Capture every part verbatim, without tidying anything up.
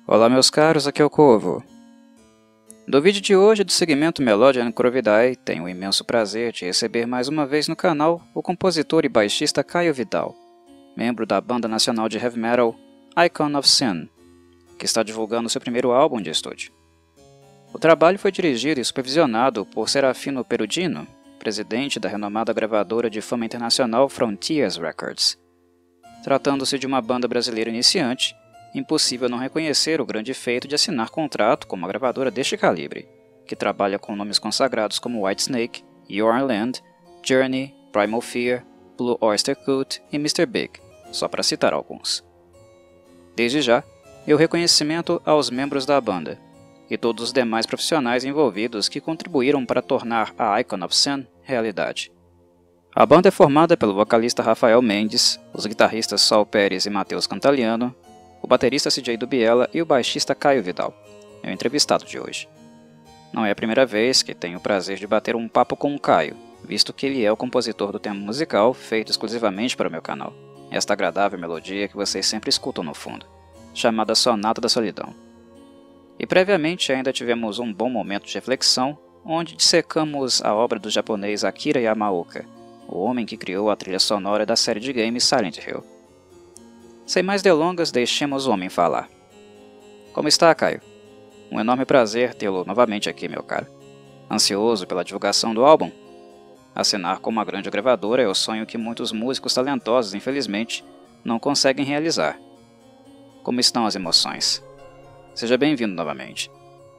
Olá meus caros, aqui é o Corvo. No vídeo de hoje do segmento Melody and Corvidae, tenho o imenso prazer de receber mais uma vez no canal o compositor e baixista Caio Vidal, membro da banda nacional de heavy metal Icon of Sin, que está divulgando seu primeiro álbum de estúdio. O trabalho foi dirigido e supervisionado por Serafino Perudino, presidente da renomada gravadora de fama internacional Frontiers Records. Tratando-se de uma banda brasileira iniciante, impossível não reconhecer o grande feito de assinar contrato com uma gravadora deste calibre, que trabalha com nomes consagrados como Whitesnake, Your Land, Journey, Primal Fear, Blue Oyster Cult e mister Big, só para citar alguns. Desde já, meu reconhecimento aos membros da banda e todos os demais profissionais envolvidos que contribuíram para tornar a Icon of Sin realidade. A banda é formada pelo vocalista Rafael Mendes, os guitarristas Saul Pérez e Matheus Cantaliano, o baterista C J Dubiela e o baixista Caio Vidal, meu entrevistado de hoje. Não é a primeira vez que tenho o prazer de bater um papo com o Caio, visto que ele é o compositor do tema musical feito exclusivamente para o meu canal, esta agradável melodia que vocês sempre escutam no fundo, chamada Sonata da Solidão. E previamente ainda tivemos um bom momento de reflexão, onde dissecamos a obra do japonês Akira Yamaoka, o homem que criou a trilha sonora da série de games Silent Hill. Sem mais delongas, deixemos o homem falar. Como está, Caio? Um enorme prazer tê-lo novamente aqui, meu caro. Ansioso pela divulgação do álbum? Assinar com uma grande gravadora é o sonho que muitos músicos talentosos, infelizmente, não conseguem realizar. Como estão as emoções? Seja bem-vindo novamente.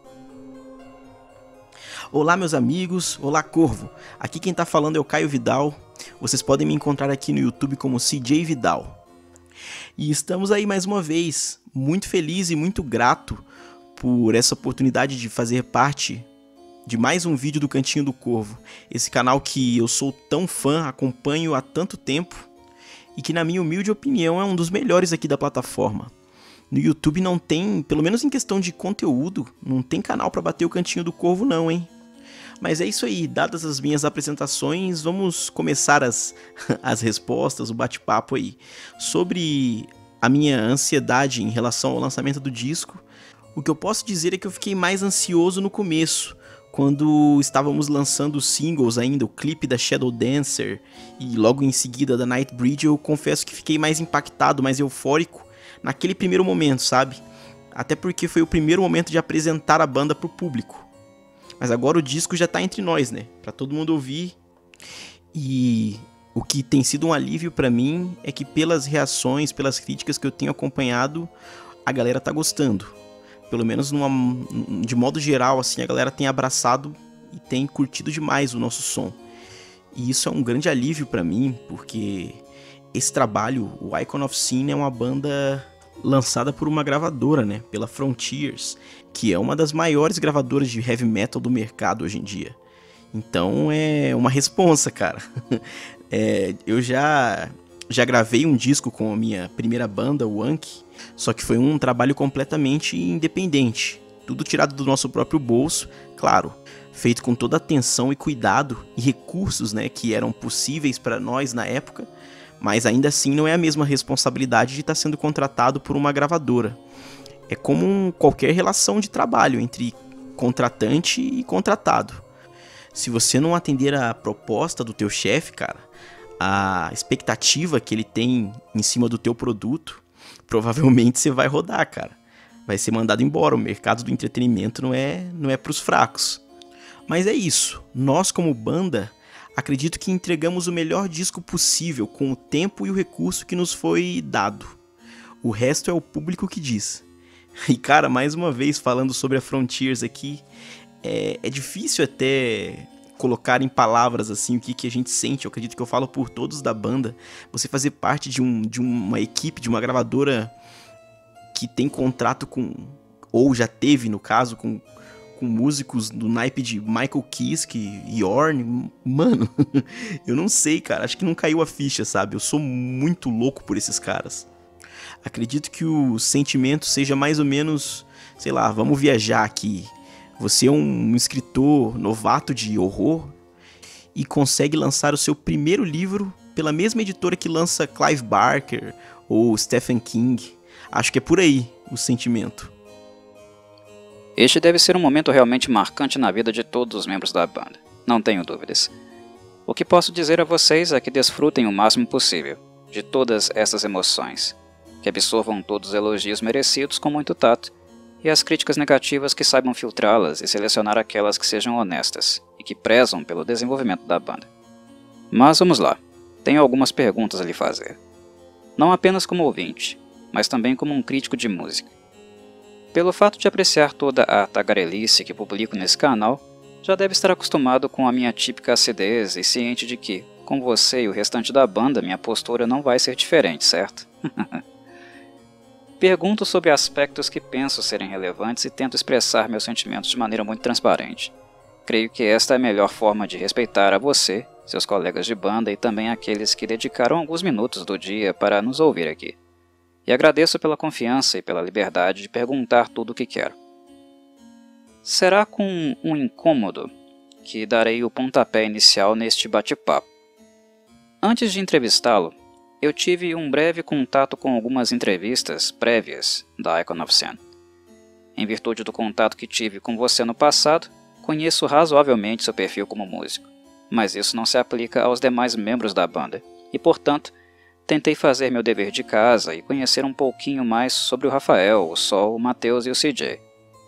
Olá meus amigos, olá Corvo, aqui quem tá falando é o Caio Vidal, vocês podem me encontrar aqui no YouTube como C J Vidal. E estamos aí mais uma vez, muito feliz e muito grato por essa oportunidade de fazer parte de mais um vídeo do Cantinho do Corvo, esse canal que eu sou tão fã, acompanho há tanto tempo e que na minha humilde opinião é um dos melhores aqui da plataforma. No YouTube não tem, pelo menos em questão de conteúdo, não tem canal pra bater o Cantinho do Corvo não, hein? Mas é isso aí, dadas as minhas apresentações, vamos começar as, as respostas, o bate-papo aí. Sobre a minha ansiedade em relação ao lançamento do disco, o que eu posso dizer é que eu fiquei mais ansioso no começo, quando estávamos lançando os singles ainda, o clipe da Shadow Dancer e logo em seguida da Nightbreed, eu confesso que fiquei mais impactado, mais eufórico naquele primeiro momento, sabe? Até porque foi o primeiro momento de apresentar a banda pro público. Mas agora o disco já tá entre nós, né? Pra todo mundo ouvir. E o que tem sido um alívio pra mim é que pelas reações, pelas críticas que eu tenho acompanhado, a galera tá gostando. Pelo menos numa, de modo geral, assim, a galera tem abraçado e tem curtido demais o nosso som. E isso é um grande alívio pra mim, porque esse trabalho, o Icon of Sin, é uma banda lançada por uma gravadora, né? Pela Frontiers, que é uma das maiores gravadoras de heavy metal do mercado hoje em dia. Então é uma responsa, cara. é, eu já, já gravei um disco com a minha primeira banda, o Anki, só que foi um trabalho completamente independente. Tudo tirado do nosso próprio bolso, claro, feito com toda a atenção e cuidado e recursos, né, que eram possíveis para nós na época, mas ainda assim não é a mesma responsabilidade de estar sendo contratado por uma gravadora. É como um, qualquer relação de trabalho entre contratante e contratado. Se você não atender a proposta do teu chefe, cara, a expectativa que ele tem em cima do teu produto, provavelmente você vai rodar, cara. Vai ser mandado embora. O mercado do entretenimento não é, não é pros fracos. Mas é isso. Nós, como banda, acredito que entregamos o melhor disco possível com o tempo e o recurso que nos foi dado. O resto é o público que diz. E cara, mais uma vez falando sobre a Frontiers aqui, é, é difícil até colocar em palavras assim o que, que a gente sente. Eu acredito que eu falo por todos da banda. Você fazer parte de, um, de uma equipe, de uma gravadora que tem contrato com, ou já teve no caso, com, com músicos do naipe de Michael Kiske, Yorn, mano, eu não sei, cara, acho que não caiu a ficha, sabe? Eu sou muito louco por esses caras. Acredito que o sentimento seja mais ou menos, sei lá, vamos viajar aqui. Você é um escritor novato de horror e consegue lançar o seu primeiro livro pela mesma editora que lança Clive Barker ou Stephen King. Acho que é por aí o sentimento. Este deve ser um momento realmente marcante na vida de todos os membros da banda, não tenho dúvidas. O que posso dizer a vocês é que desfrutem o máximo possível de todas essas emoções, que absorvam todos os elogios merecidos com muito tato e as críticas negativas que saibam filtrá-las e selecionar aquelas que sejam honestas e que prezam pelo desenvolvimento da banda. Mas vamos lá, tenho algumas perguntas a lhe fazer. Não apenas como ouvinte, mas também como um crítico de música. Pelo fato de apreciar toda a tagarelice que publico nesse canal, já deve estar acostumado com a minha típica acidez e ciente de que, com você e o restante da banda, minha postura não vai ser diferente, certo? Pergunto sobre aspectos que penso serem relevantes e tento expressar meus sentimentos de maneira muito transparente. Creio que esta é a melhor forma de respeitar a você, seus colegas de banda e também aqueles que dedicaram alguns minutos do dia para nos ouvir aqui. E agradeço pela confiança e pela liberdade de perguntar tudo o que quero. Será com um incômodo que darei o pontapé inicial neste bate-papo. Antes de entrevistá-lo, eu tive um breve contato com algumas entrevistas prévias da Icon of Sin. Em virtude do contato que tive com você no passado, conheço razoavelmente seu perfil como músico, mas isso não se aplica aos demais membros da banda, e portanto, tentei fazer meu dever de casa e conhecer um pouquinho mais sobre o Rafael, o Sol, o Matheus e o C J.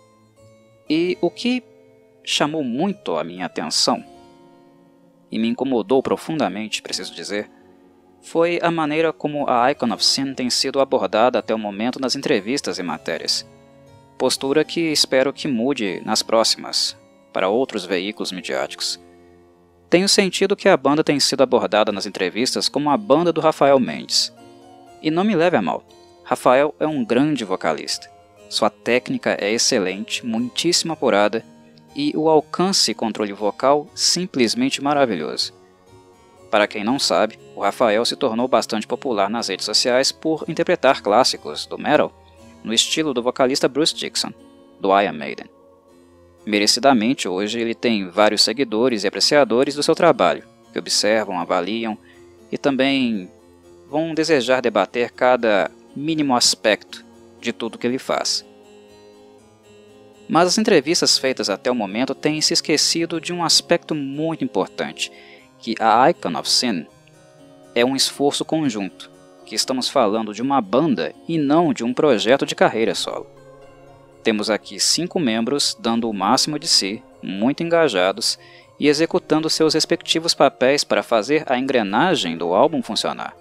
E o que chamou muito a minha atenção, e me incomodou profundamente, preciso dizer, foi a maneira como a Icon of Sin tem sido abordada até o momento nas entrevistas e matérias. Postura que espero que mude nas próximas, para outros veículos midiáticos. Tenho sentido que a banda tem sido abordada nas entrevistas como a banda do Rafael Mendes. E não me leve a mal, Rafael é um grande vocalista. Sua técnica é excelente, muitíssimo apurada, e o alcance e controle vocal simplesmente maravilhoso. Para quem não sabe, o Rafael se tornou bastante popular nas redes sociais por interpretar clássicos do metal no estilo do vocalista Bruce Dickinson, do Iron Maiden. Merecidamente, hoje ele tem vários seguidores e apreciadores do seu trabalho, que observam, avaliam e também vão desejar debater cada mínimo aspecto de tudo que ele faz. Mas as entrevistas feitas até o momento têm se esquecido de um aspecto muito importante, que a Icon of Sin é um esforço conjunto, que estamos falando de uma banda e não de um projeto de carreira solo. Temos aqui cinco membros dando o máximo de si, muito engajados e executando seus respectivos papéis para fazer a engrenagem do álbum funcionar.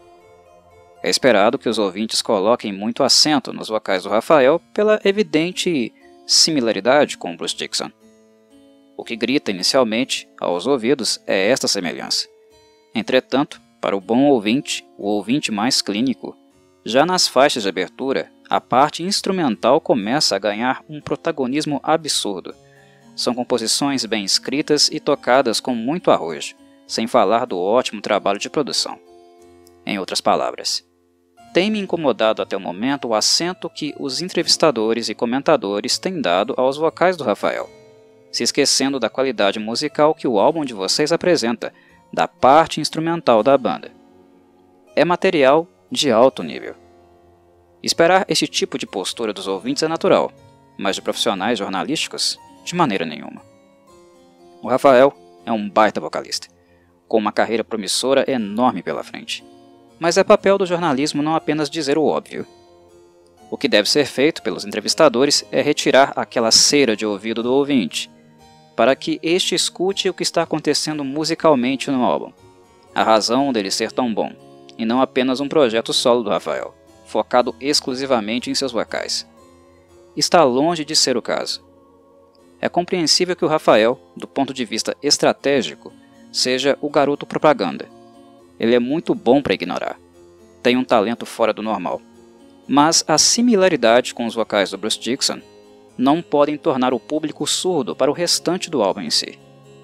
É esperado que os ouvintes coloquem muito acento nos vocais do Rafael pela evidente similaridade com Bruce Dickinson. O que grita inicialmente aos ouvidos é esta semelhança. Entretanto, para o bom ouvinte, o ouvinte mais clínico, já nas faixas de abertura, a parte instrumental começa a ganhar um protagonismo absurdo. São composições bem escritas e tocadas com muito arrojo, sem falar do ótimo trabalho de produção. Em outras palavras, tem me incomodado até o momento o acento que os entrevistadores e comentadores têm dado aos vocais do Rafael, se esquecendo da qualidade musical que o álbum de vocês apresenta, da parte instrumental da banda. É material de alto nível. Esperar esse tipo de postura dos ouvintes é natural, mas de profissionais jornalísticos, de maneira nenhuma. O Rafael é um baita vocalista, com uma carreira promissora enorme pela frente. Mas é papel do jornalismo não apenas dizer o óbvio. O que deve ser feito pelos entrevistadores é retirar aquela cera de ouvido do ouvinte, para que este escute o que está acontecendo musicalmente no álbum, a razão dele ser tão bom, e não apenas um projeto solo do Rafael, focado exclusivamente em seus vocais. Está longe de ser o caso. É compreensível que o Rafael, do ponto de vista estratégico, seja o garoto propaganda. Ele é muito bom para ignorar. Tem um talento fora do normal. Mas a similaridade com os vocais do Bruce Dickinson não podem tornar o público surdo para o restante do álbum em si.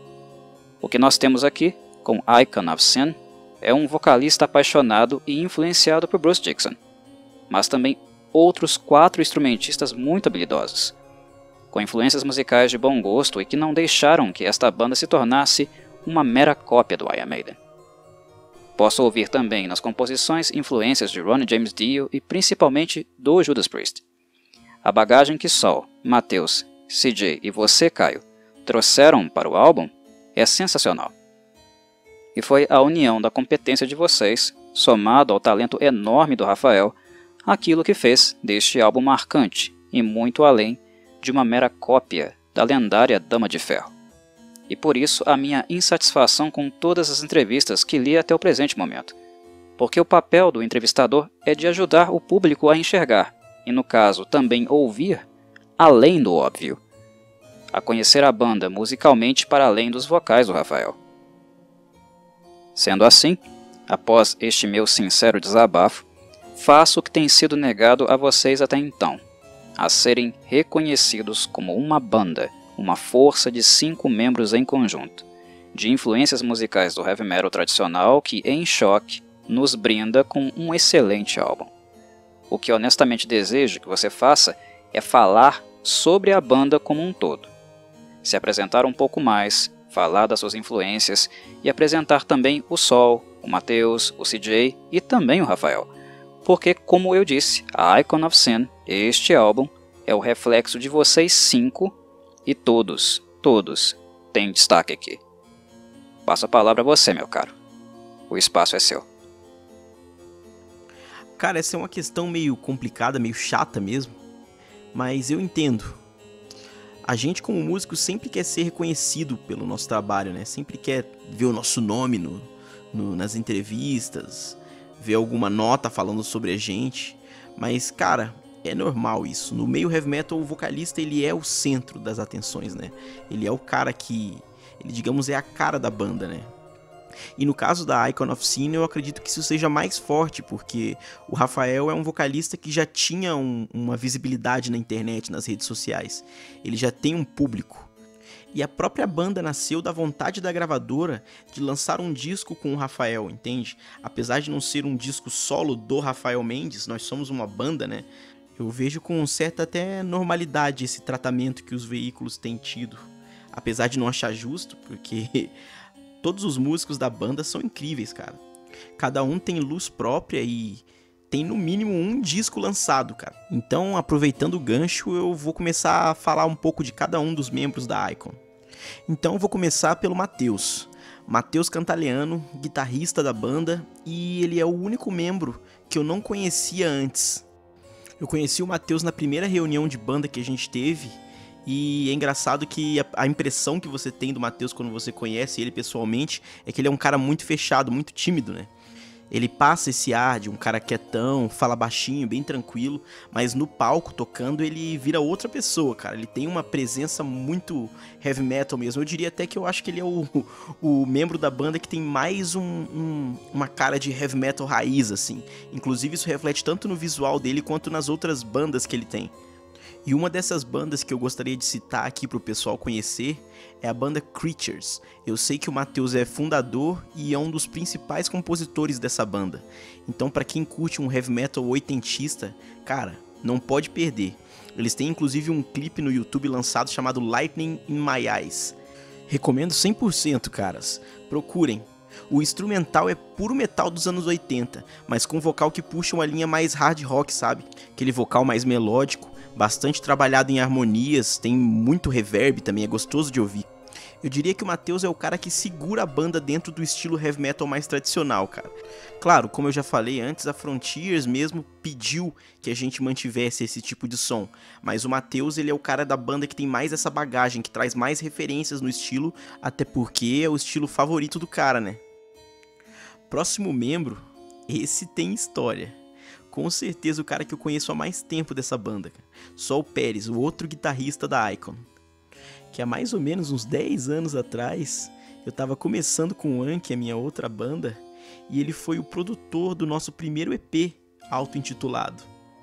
O que nós temos aqui, com Icon of Sin, é um vocalista apaixonado e influenciado por Bruce Dickinson, mas também outros quatro instrumentistas muito habilidosos, com influências musicais de bom gosto e que não deixaram que esta banda se tornasse uma mera cópia do Iron Maiden. Posso ouvir também nas composições influências de Ronnie James Dio e principalmente do Judas Priest. A bagagem que Sol, Matheus C J e você, Caio, trouxeram para o álbum é sensacional. E foi a união da competência de vocês, somado ao talento enorme do Rafael, aquilo que fez deste álbum marcante e muito além de uma mera cópia da lendária Dama de Ferro. E por isso a minha insatisfação com todas as entrevistas que li até o presente momento. Porque o papel do entrevistador é de ajudar o público a enxergar, e no caso também ouvir, além do óbvio. A conhecer a banda musicalmente para além dos vocais do Rafael. Sendo assim, após este meu sincero desabafo, faço o que tem sido negado a vocês até então, a serem reconhecidos como uma banda, uma força de cinco membros em conjunto, de influências musicais do heavy metal tradicional que, em choque, nos brinda com um excelente álbum. O que honestamente desejo que você faça é falar sobre a banda como um todo, se apresentar um pouco mais, falar das suas influências e apresentar também o Sol, o Matheus, o C J e também o Rafael. Porque, como eu disse, a Icon of Sin, este álbum, é o reflexo de vocês cinco e todos, todos têm destaque aqui. Passo a palavra a você, meu caro. O espaço é seu. Cara, essa é uma questão meio complicada, meio chata mesmo, mas eu entendo. A gente como músico sempre quer ser reconhecido pelo nosso trabalho, né? Sempre quer ver o nosso nome no, no, nas entrevistas, ver alguma nota falando sobre a gente. Mas, cara, é normal isso. No meio heavy metal, o vocalista ele é o centro das atenções, né? Ele é o cara que, ele, digamos, é a cara da banda, né? E no caso da Icon of Sin, eu acredito que isso seja mais forte, porque o Rafael é um vocalista que já tinha um, uma visibilidade na internet, nas redes sociais. Ele já tem um público. E a própria banda nasceu da vontade da gravadora de lançar um disco com o Rafael, entende? Apesar de não ser um disco solo do Rafael Mendes, nós somos uma banda, né? Eu vejo com certa até normalidade esse tratamento que os veículos têm tido. Apesar de não achar justo, porque todos os músicos da banda são incríveis, cara. Cada um tem luz própria e tem no mínimo um disco lançado, cara. Então, aproveitando o gancho, eu vou começar a falar um pouco de cada um dos membros da Icon. Então, eu vou começar pelo Matheus. Matheus Cantaleano, guitarrista da banda, e ele é o único membro que eu não conhecia antes. Eu conheci o Matheus na primeira reunião de banda que a gente teve, e é engraçado que a, a impressão que você tem do Matheus quando você conhece ele pessoalmente é que ele é um cara muito fechado, muito tímido, né? Ele passa esse ar de um cara quietão, fala baixinho, bem tranquilo, mas no palco, tocando, ele vira outra pessoa, cara. Ele tem uma presença muito heavy metal mesmo. Eu diria até que eu acho que ele é o, o membro da banda que tem mais um, um, uma cara de heavy metal raiz, assim. Inclusive isso reflete tanto no visual dele quanto nas outras bandas que ele tem. E uma dessas bandas que eu gostaria de citar aqui pro pessoal conhecer é a banda Creatures. Eu sei que o Matheus é fundador e é um dos principais compositores dessa banda. Então, pra quem curte um heavy metal oitentista, cara, não pode perder. Eles têm inclusive um clipe no YouTube lançado chamado Lightning in My Eyes. Recomendo cem por cento, caras. Procurem. O instrumental é puro metal dos anos oitenta, mas com vocal que puxa uma linha mais hard rock, sabe? Aquele vocal mais melódico, bastante trabalhado em harmonias, tem muito reverb também, é gostoso de ouvir. Eu diria que o Matheus é o cara que segura a banda dentro do estilo heavy metal mais tradicional, cara. Claro, como eu já falei antes, a Frontiers mesmo pediu que a gente mantivesse esse tipo de som, mas o Matheus, ele é o cara da banda que tem mais essa bagagem, que traz mais referências no estilo, até porque é o estilo favorito do cara, né? Próximo membro, esse tem história. Com certeza o cara que eu conheço há mais tempo dessa banda, Sol Pérez, o outro guitarrista da Icon. Que há mais ou menos uns dez anos atrás, eu tava começando com o Anki, a minha outra banda, e ele foi o produtor do nosso primeiro E P, auto-intitulado.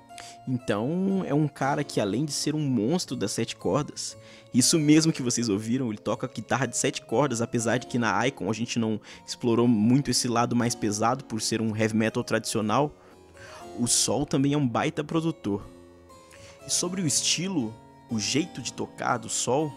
Então, é um cara que além de ser um monstro das sete cordas, isso mesmo que vocês ouviram, ele toca guitarra de sete cordas, apesar de que na Icon a gente não explorou muito esse lado mais pesado por ser um heavy metal tradicional, o Sol também é um baita produtor. E sobre o estilo, o jeito de tocar do Sol,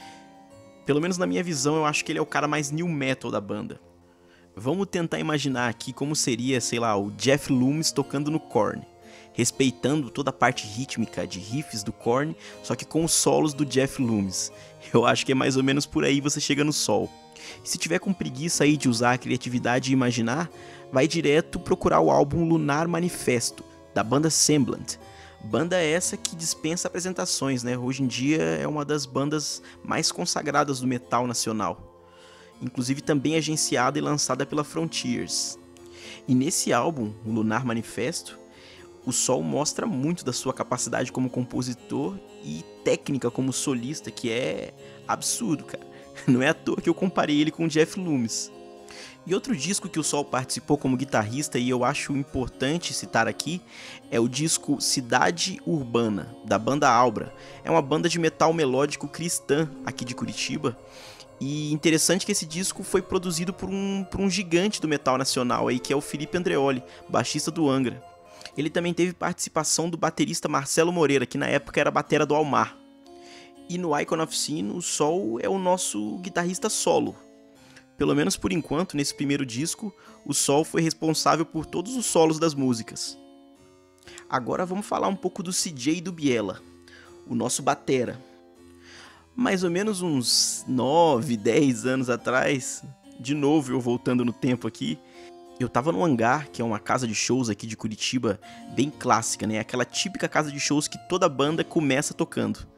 pelo menos na minha visão, eu acho que ele é o cara mais new metal da banda. Vamos tentar imaginar aqui como seria, sei lá, o Jeff Loomis tocando no Korn. respeitando toda a parte rítmica de riffs do Korn, só que com os solos do Jeff Loomis. Eu acho que é mais ou menos por aí você chega no sol. E se tiver com preguiça aí de usar a criatividade e imaginar, vai direto procurar o álbum Lunar Manifesto, da banda Semblant. Banda essa que dispensa apresentações, né? Hoje em dia é uma das bandas mais consagradas do metal nacional. Inclusive também agenciada e lançada pela Frontiers. E nesse álbum, o Lunar Manifesto, o Sol mostra muito da sua capacidade como compositor e técnica como solista, que é absurdo, cara. Não é à toa que eu comparei ele com o Jeff Loomis. E outro disco que o Sol participou como guitarrista e eu acho importante citar aqui é o disco Cidade Urbana, da banda Albra. É uma banda de metal melódico cristã aqui de Curitiba. E interessante que esse disco foi produzido por um, por um gigante do metal nacional aí, que é o Felipe Andreoli, baixista do Angra. Ele também teve participação do baterista Marcelo Moreira, que na época era batera do Almar. E no Icon of Sin, o Sol é o nosso guitarrista solo. Pelo menos por enquanto, nesse primeiro disco, o Sol foi responsável por todos os solos das músicas. Agora vamos falar um pouco do C J do Biela, o nosso batera. Mais ou menos uns nove, dez anos atrás, de novo eu voltando no tempo aqui, eu tava no Hangar, que é uma casa de shows aqui de Curitiba, bem clássica, né? Aquela típica casa de shows que toda banda começa tocando.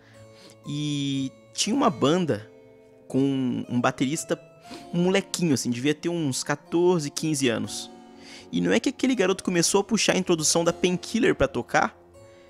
E tinha uma banda com um baterista, um molequinho assim, devia ter uns catorze, quinze anos. E não é que aquele garoto começou a puxar a introdução da Painkiller pra tocar?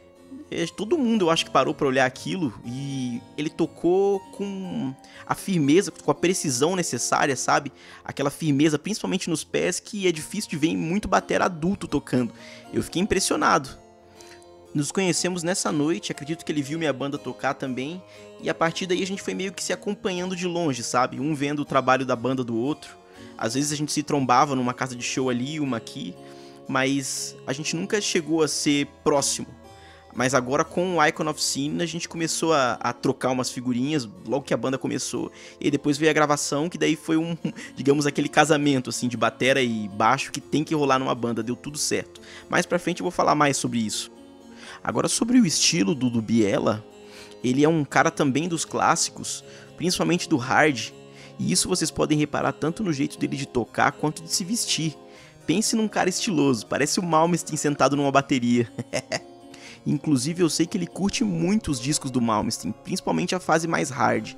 Todo mundo, eu acho que parou pra olhar aquilo e ele tocou com a firmeza, com a precisão necessária, sabe? Aquela firmeza, principalmente nos pés, que é difícil de ver em muito batera adulto tocando. Eu fiquei impressionado. Nos conhecemos nessa noite, acredito que ele viu minha banda tocar também, e a partir daí a gente foi meio que se acompanhando de longe, sabe? Um vendo o trabalho da banda do outro. Às vezes a gente se trombava numa casa de show ali, uma aqui, mas a gente nunca chegou a ser próximo. Mas agora com o Icon of Sin a gente começou a, a trocar umas figurinhas logo que a banda começou. E depois veio a gravação, que daí foi um, digamos, aquele casamento assim de batera e baixo que tem que rolar numa banda, deu tudo certo. Mais pra frente eu vou falar mais sobre isso. Agora sobre o estilo do, do Biela, ele é um cara também dos clássicos, principalmente do hard. E isso vocês podem reparar tanto no jeito dele de tocar quanto de se vestir. Pense num cara estiloso, parece o Malmsteen sentado numa bateria. Inclusive eu sei que ele curte muito os discos do Malmsteen, principalmente a fase mais hard.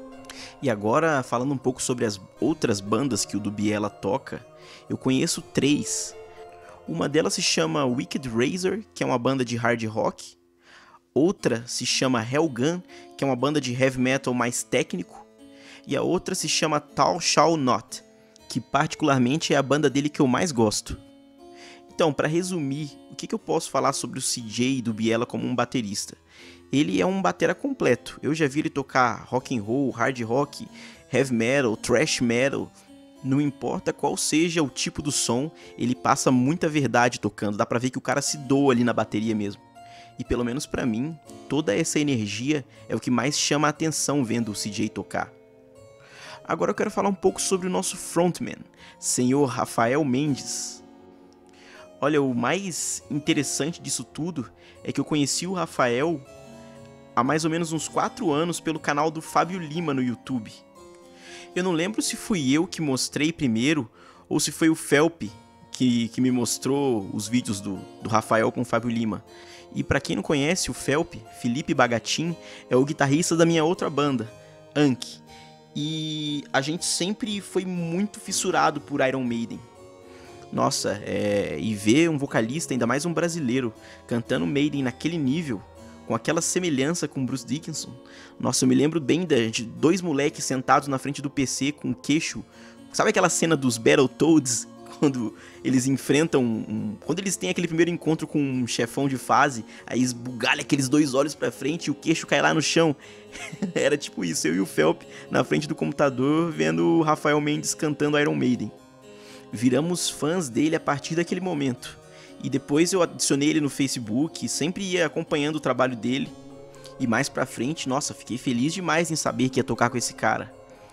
E agora, falando um pouco sobre as outras bandas que o do Biela toca, eu conheço três. Uma delas se chama Wicked Razor, que é uma banda de hard rock. Outra se chama Hellgun, que é uma banda de heavy metal mais técnico. E a outra se chama Thou Shall Not, que particularmente é a banda dele que eu mais gosto. Então, para resumir, o que, que eu posso falar sobre o C J do Biela como um baterista? Ele é um batera completo. Eu já vi ele tocar rock and roll, hard rock, heavy metal, thrash metal. Não importa qual seja o tipo do som, ele passa muita verdade tocando. Dá pra ver que o cara se doa ali na bateria mesmo. E pelo menos pra mim, toda essa energia é o que mais chama a atenção vendo o C J tocar. Agora eu quero falar um pouco sobre o nosso frontman, senhor Rafael Mendes. Olha, o mais interessante disso tudo é que eu conheci o Rafael há mais ou menos uns quatro anos pelo canal do Fábio Lima no YouTube. Eu não lembro se fui eu que mostrei primeiro ou se foi o Felpe que, que me mostrou os vídeos do, do Rafael com o Fábio Lima. E pra quem não conhece, o Felpe, Felipe Bagatin, é o guitarrista da minha outra banda, Anki. E a gente sempre foi muito fissurado por Iron Maiden. Nossa, é... e ver um vocalista, ainda mais um brasileiro, cantando Maiden naquele nível, com aquela semelhança com Bruce Dickinson. Nossa, eu me lembro bem de dois moleques sentados na frente do P C com o queixo. Sabe aquela cena dos Battletoads? Quando eles enfrentam... Um... Quando eles têm aquele primeiro encontro com um chefão de fase, aí esbugalha aqueles dois olhos pra frente e o queixo cai lá no chão. Era tipo isso, eu e o Felp na frente do computador, vendo o Rafael Mendes cantando Iron Maiden. Viramos fãs dele a partir daquele momento. E depois eu adicionei ele no Facebook, sempre ia acompanhando o trabalho dele. E mais pra frente, nossa, fiquei feliz demais em saber que ia tocar com esse cara.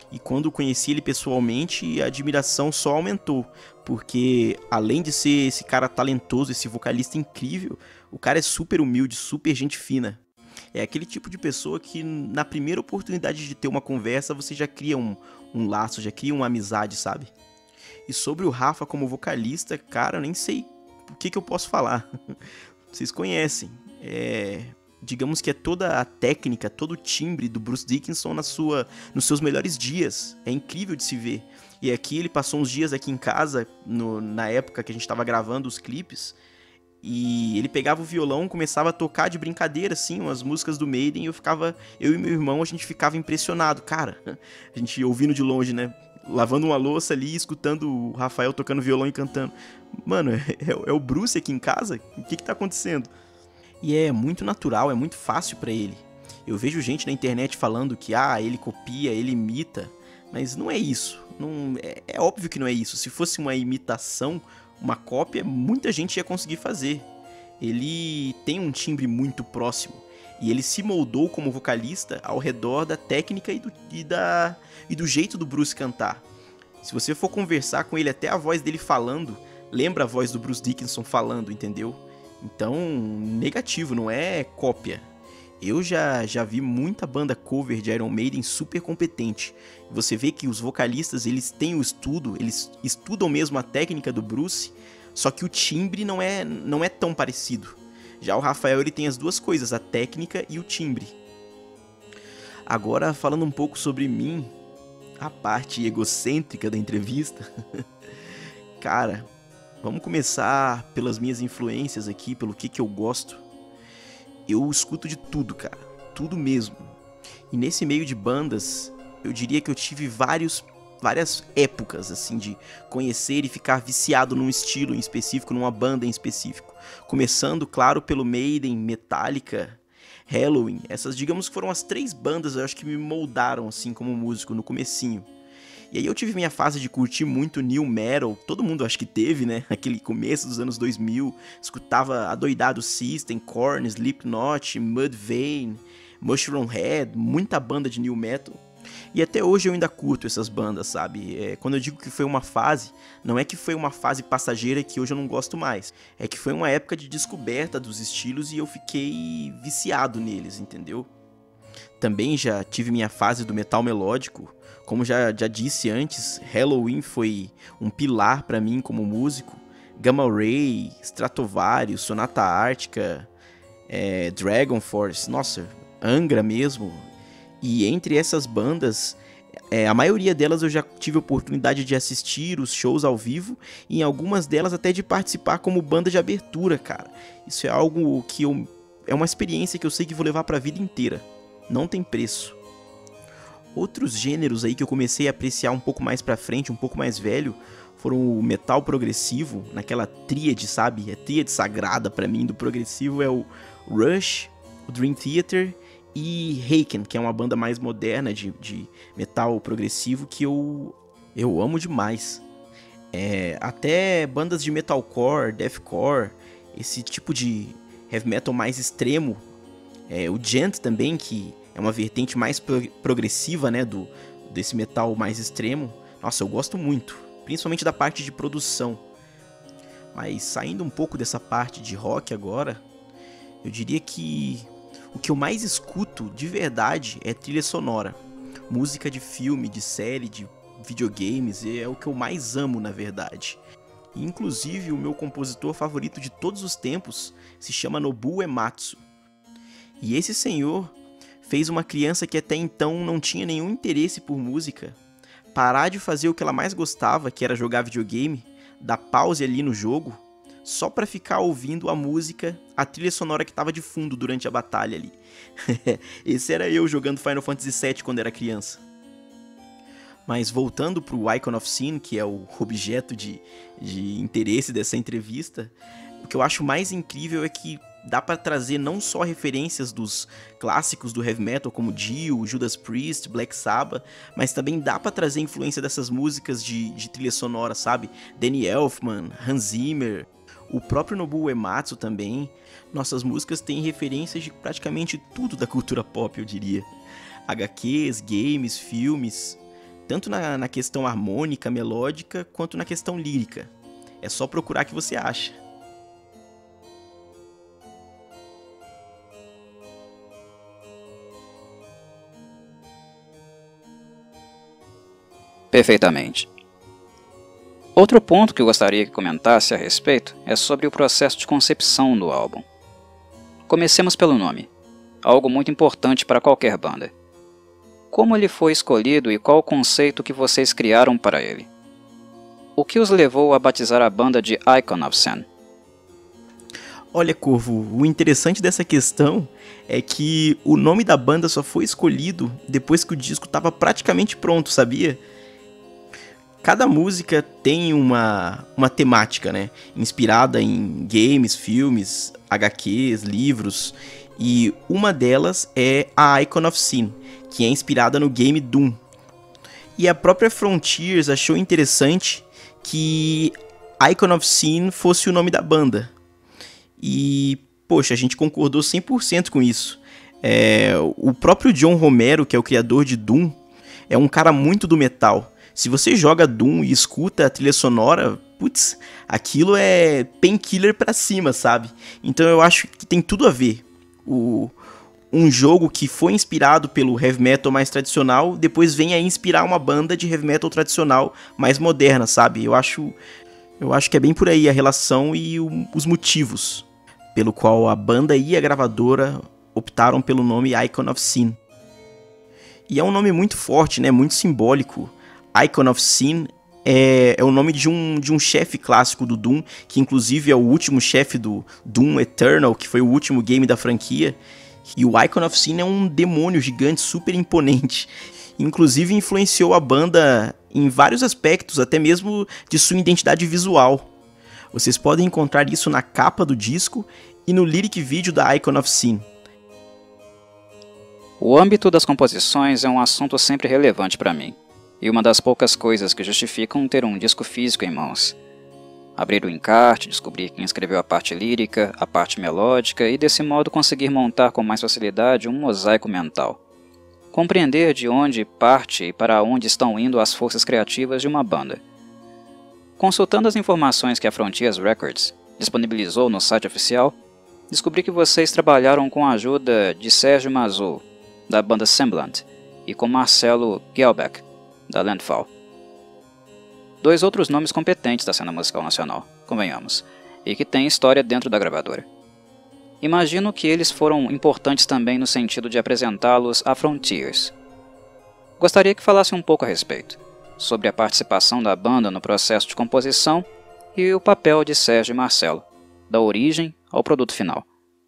E quando conheci ele pessoalmente, a admiração só aumentou, porque além de ser esse cara talentoso, esse vocalista incrível, o cara é super humilde, super gente fina. É aquele tipo de pessoa que na primeira oportunidade de ter uma conversa, você já cria um, um laço, já cria uma amizade, sabe? E sobre o Rafa como vocalista, cara, eu nem sei o que, que eu posso falar. Vocês conhecem. É... Digamos que é toda a técnica, todo o timbre do Bruce Dickinson na sua, nos seus melhores dias. É incrível de se ver. E aqui ele passou uns dias aqui em casa, no, na época que a gente estava gravando os clipes, e ele pegava o violão, começava a tocar de brincadeira, assim, umas músicas do Maiden, e eu ficava, eu e meu irmão, a gente ficava impressionado. Cara, a gente ouvindo de longe, né? Lavando uma louça ali, escutando o Rafael tocando violão e cantando. Mano, é, é o Bruce aqui em casa? O que que tá acontecendo? E é muito natural, é muito fácil pra ele. Eu vejo gente na internet falando que ah, ele copia, ele imita, mas não é isso. Não, é, é óbvio que não é isso. Se fosse uma imitação, uma cópia, muita gente ia conseguir fazer. Ele tem um timbre muito próximo e ele se moldou como vocalista ao redor da técnica e do, e da, e do jeito do Bruce cantar. Se você for conversar com ele, até a voz dele falando lembra a voz do Bruce Dickinson falando, entendeu? Então, negativo, não é cópia. Eu já, já vi muita banda cover de Iron Maiden super competente. Você vê que os vocalistas, eles têm o estudo, eles estudam mesmo a técnica do Bruce, só que o timbre não é, não é tão parecido. Já o Rafael, ele tem as duas coisas, a técnica e o timbre. Agora, falando um pouco sobre mim, a parte egocêntrica da entrevista. Cara, vamos começar pelas minhas influências aqui, pelo que, que eu gosto. Eu escuto de tudo, cara. Tudo mesmo. E nesse meio de bandas, eu diria que eu tive vários, várias épocas, assim, de conhecer e ficar viciado num estilo em específico, numa banda em específico. Começando, claro, pelo Maiden, Metallica, Halloween. Essas, digamos que foram as três bandas, eu acho que me moldaram, assim, como músico no comecinho. E aí eu tive minha fase de curtir muito new metal, todo mundo acho que teve, né? Aquele começo dos anos dois mil, escutava adoidado System, Korn, Slipknot, Mudvayne, Mushroomhead, muita banda de new metal. E até hoje eu ainda curto essas bandas, sabe? É, quando eu digo que foi uma fase, não é que foi uma fase passageira que hoje eu não gosto mais. É que foi uma época de descoberta dos estilos e eu fiquei viciado neles, entendeu? Também já tive minha fase do metal melódico. Como já, já disse antes, Halloween foi um pilar pra mim como músico. Gamma Ray, Stratovarius, Sonata Ártica, é, Dragon Force, nossa, Angra mesmo. E entre essas bandas, é, a maioria delas eu já tive a oportunidade de assistir os shows ao vivo. E em algumas delas até de participar como banda de abertura, cara. Isso é algo que eu... é uma experiência que eu sei que vou levar pra vida inteira. Não tem preço. Outros gêneros aí que eu comecei a apreciar um pouco mais pra frente, um pouco mais velho, foram o metal progressivo, naquela tríade, sabe? A tríade sagrada pra mim do progressivo é o Rush, o Dream Theater e Haken, que é uma banda mais moderna de, de metal progressivo que eu, eu amo demais. É, até bandas de metalcore, deathcore, esse tipo de heavy metal mais extremo. É, o Djent também, que é uma vertente mais pro- progressiva, né, do, desse metal mais extremo. Nossa, eu gosto muito, principalmente da parte de produção. Mas saindo um pouco dessa parte de rock agora, eu diria que o que eu mais escuto de verdade é trilha sonora. Música de filme, de série, de videogames, é o que eu mais amo, na verdade. E, inclusive, o meu compositor favorito de todos os tempos se chama Nobuo Uematsu. E esse senhor fez uma criança que até então não tinha nenhum interesse por música parar de fazer o que ela mais gostava, que era jogar videogame, dar pause ali no jogo, só pra ficar ouvindo a música, a trilha sonora que tava de fundo durante a batalha ali. Esse era eu jogando Final Fantasy sete quando era criança. Mas voltando pro Icon of Sin, que é o objeto de, de interesse dessa entrevista, o que eu acho mais incrível é que dá pra trazer não só referências dos clássicos do heavy metal como Dio, Judas Priest, Black Sabbath, mas também dá pra trazer influência dessas músicas de, de trilha sonora, sabe? Danny Elfman, Hans Zimmer, o próprio Nobuo Uematsu também. Nossas músicas têm referências de praticamente tudo da cultura pop, eu diria. agá quês, games, filmes, tanto na, na questão harmônica, melódica, quanto na questão lírica. É só procurar que você acha. Perfeitamente. Outro ponto que eu gostaria que comentasse a respeito é sobre o processo de concepção do álbum. Comecemos pelo nome, algo muito importante para qualquer banda. Como ele foi escolhido e qual o conceito que vocês criaram para ele? O que os levou a batizar a banda de Icon of Sin? Olha, Corvo, o interessante dessa questão é que o nome da banda só foi escolhido depois que o disco estava praticamente pronto, sabia? Cada música tem uma, uma temática, né? Inspirada em games, filmes, agá quês, livros. E uma delas é a Icon of Sin, que é inspirada no game Doom. E a própria Frontiers achou interessante que Icon of Sin fosse o nome da banda. E, poxa, a gente concordou cem por cento com isso. É, o próprio John Romero, que é o criador de Doom, é um cara muito do metal. Se você joga Doom e escuta a trilha sonora, putz, aquilo é painkiller pra cima, sabe? Então eu acho que tem tudo a ver. O, um jogo que foi inspirado pelo heavy metal mais tradicional, depois vem a inspirar uma banda de heavy metal tradicional mais moderna, sabe? Eu acho, eu acho que é bem por aí a relação e o, os motivos pelo qual a banda e a gravadora optaram pelo nome Icon of Sin. E é um nome muito forte, né? Muito simbólico. Icon of Sin é, é o nome de um, de um chefe clássico do Doom, que inclusive é o último chefe do Doom Eternal, que foi o último game da franquia. E o Icon of Sin é um demônio gigante super imponente. Inclusive influenciou a banda em vários aspectos, até mesmo de sua identidade visual. Vocês podem encontrar isso na capa do disco e no lyric video da Icon of Sin. O âmbito das composições é um assunto sempre relevante para mim. E uma das poucas coisas que justificam ter um disco físico em mãos. Abrir o encarte, descobrir quem escreveu a parte lírica, a parte melódica e desse modo conseguir montar com mais facilidade um mosaico mental. Compreender de onde parte e para onde estão indo as forças criativas de uma banda. Consultando as informações que a Frontiers Records disponibilizou no site oficial, descobri que vocês trabalharam com a ajuda de Sérgio Mazou, da banda Semblant, e com Marcelo Gelbeck, da Landfall. Dois outros nomes competentes da cena musical nacional, convenhamos, e que têm história dentro da gravadora. Imagino que eles foram importantes também no sentido de apresentá-los à Frontiers. Gostaria que falasse um pouco a respeito, sobre a participação da banda no processo de composição e o papel de Sérgio e Marcelo, da origem ao produto final.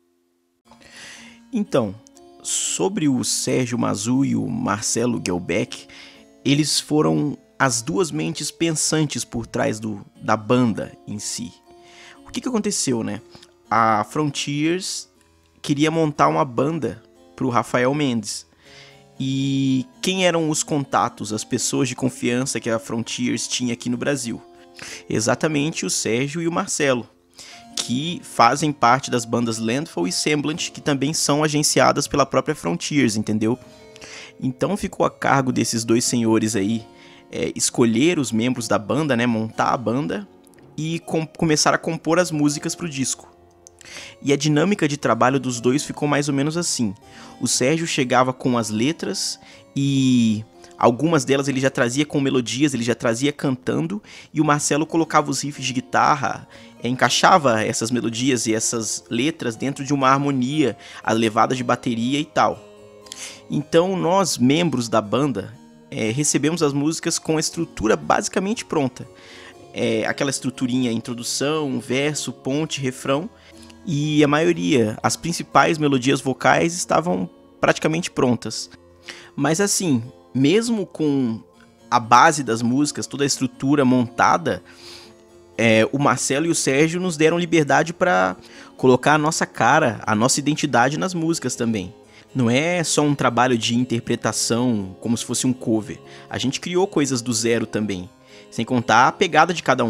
Então, sobre o Sérgio Mazou e o Marcelo Gelbeck, eles foram as duas mentes pensantes por trás do, da banda em si. O que, que aconteceu, né? A Frontiers queria montar uma banda para o Rafael Mendes. E quem eram os contatos, as pessoas de confiança que a Frontiers tinha aqui no Brasil? Exatamente o Sérgio e o Marcelo, que fazem parte das bandas Landfall e Semblant, que também são agenciadas pela própria Frontiers, entendeu? Então ficou a cargo desses dois senhores aí é, escolher os membros da banda, né, montar a banda e com, começar a compor as músicas para o disco. E a dinâmica de trabalho dos dois ficou mais ou menos assim. O Sérgio chegava com as letras e algumas delas ele já trazia com melodias, ele já trazia cantando, e o Marcelo colocava os riffs de guitarra, é, encaixava essas melodias e essas letras dentro de uma harmonia, a levada de bateria e tal. Então nós, membros da banda, é, recebemos as músicas com a estrutura basicamente pronta. É, aquela estruturinha, introdução, verso, ponte, refrão, e a maioria, as principais melodias vocais estavam praticamente prontas. Mas assim, mesmo com a base das músicas, toda a estrutura montada, é, o Marcelo e o Sérgio nos deram liberdade para colocar a nossa cara, a nossa identidade nas músicas também. Não é só um trabalho de interpretação como se fosse um cover. A gente criou coisas do zero também, sem contar a pegada de cada um.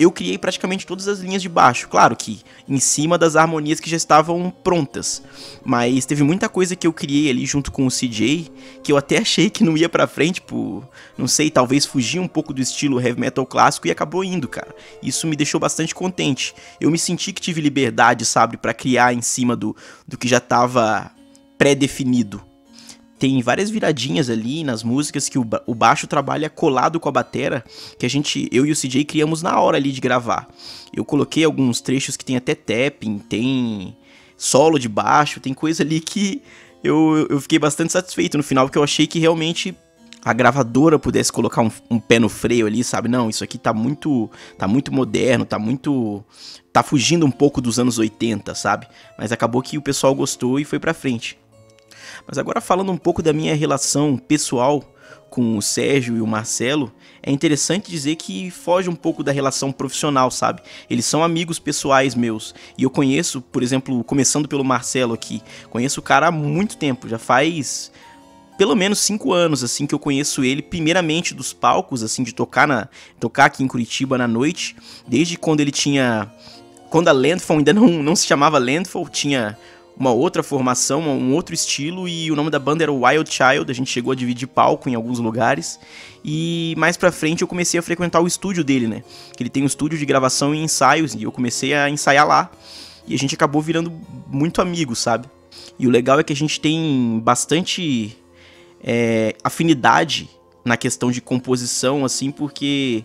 eu criei praticamente todas as linhas de baixo, claro que em cima das harmonias que já estavam prontas, mas teve muita coisa que eu criei ali junto com o C J, que eu até achei que não ia pra frente, por, não sei, talvez fugir um pouco do estilo heavy metal clássico, e acabou indo, cara. Isso me deixou bastante contente. Eu me senti que tive liberdade, sabe, pra criar em cima do, do que já tava pré-definido. Tem várias viradinhas ali nas músicas que o, ba o baixo trabalha colado com a batera, que a gente, eu e o C J criamos na hora ali de gravar. Eu coloquei alguns trechos que tem até tapping, tem solo de baixo, tem coisa ali que eu, eu fiquei bastante satisfeito no final, porque eu achei que realmente a gravadora pudesse colocar um, um pé no freio ali, sabe? Não, isso aqui tá muito, tá muito moderno, tá muito... tá fugindo um pouco dos anos oitenta, sabe? Mas acabou que o pessoal gostou e foi pra frente. Mas agora falando um pouco da minha relação pessoal com o Sérgio e o Marcelo, é interessante dizer que foge um pouco da relação profissional, sabe? Eles são amigos pessoais meus, e eu conheço, por exemplo, começando pelo Marcelo aqui, conheço o cara há muito tempo, já faz pelo menos cinco anos, assim, que eu conheço ele, primeiramente dos palcos, assim, de tocar, na, tocar aqui em Curitiba na noite, desde quando ele tinha... Quando a Landfall ainda não, não se chamava Landfall, tinha... uma outra formação, um outro estilo, e o nome da banda era Wild Child. A gente chegou a dividir palco em alguns lugares, e mais pra frente eu comecei a frequentar o estúdio dele, né, que ele tem um estúdio de gravação e ensaios, e eu comecei a ensaiar lá, e a gente acabou virando muito amigo, sabe, e o legal é que a gente tem bastante é, afinidade na questão de composição, assim, porque...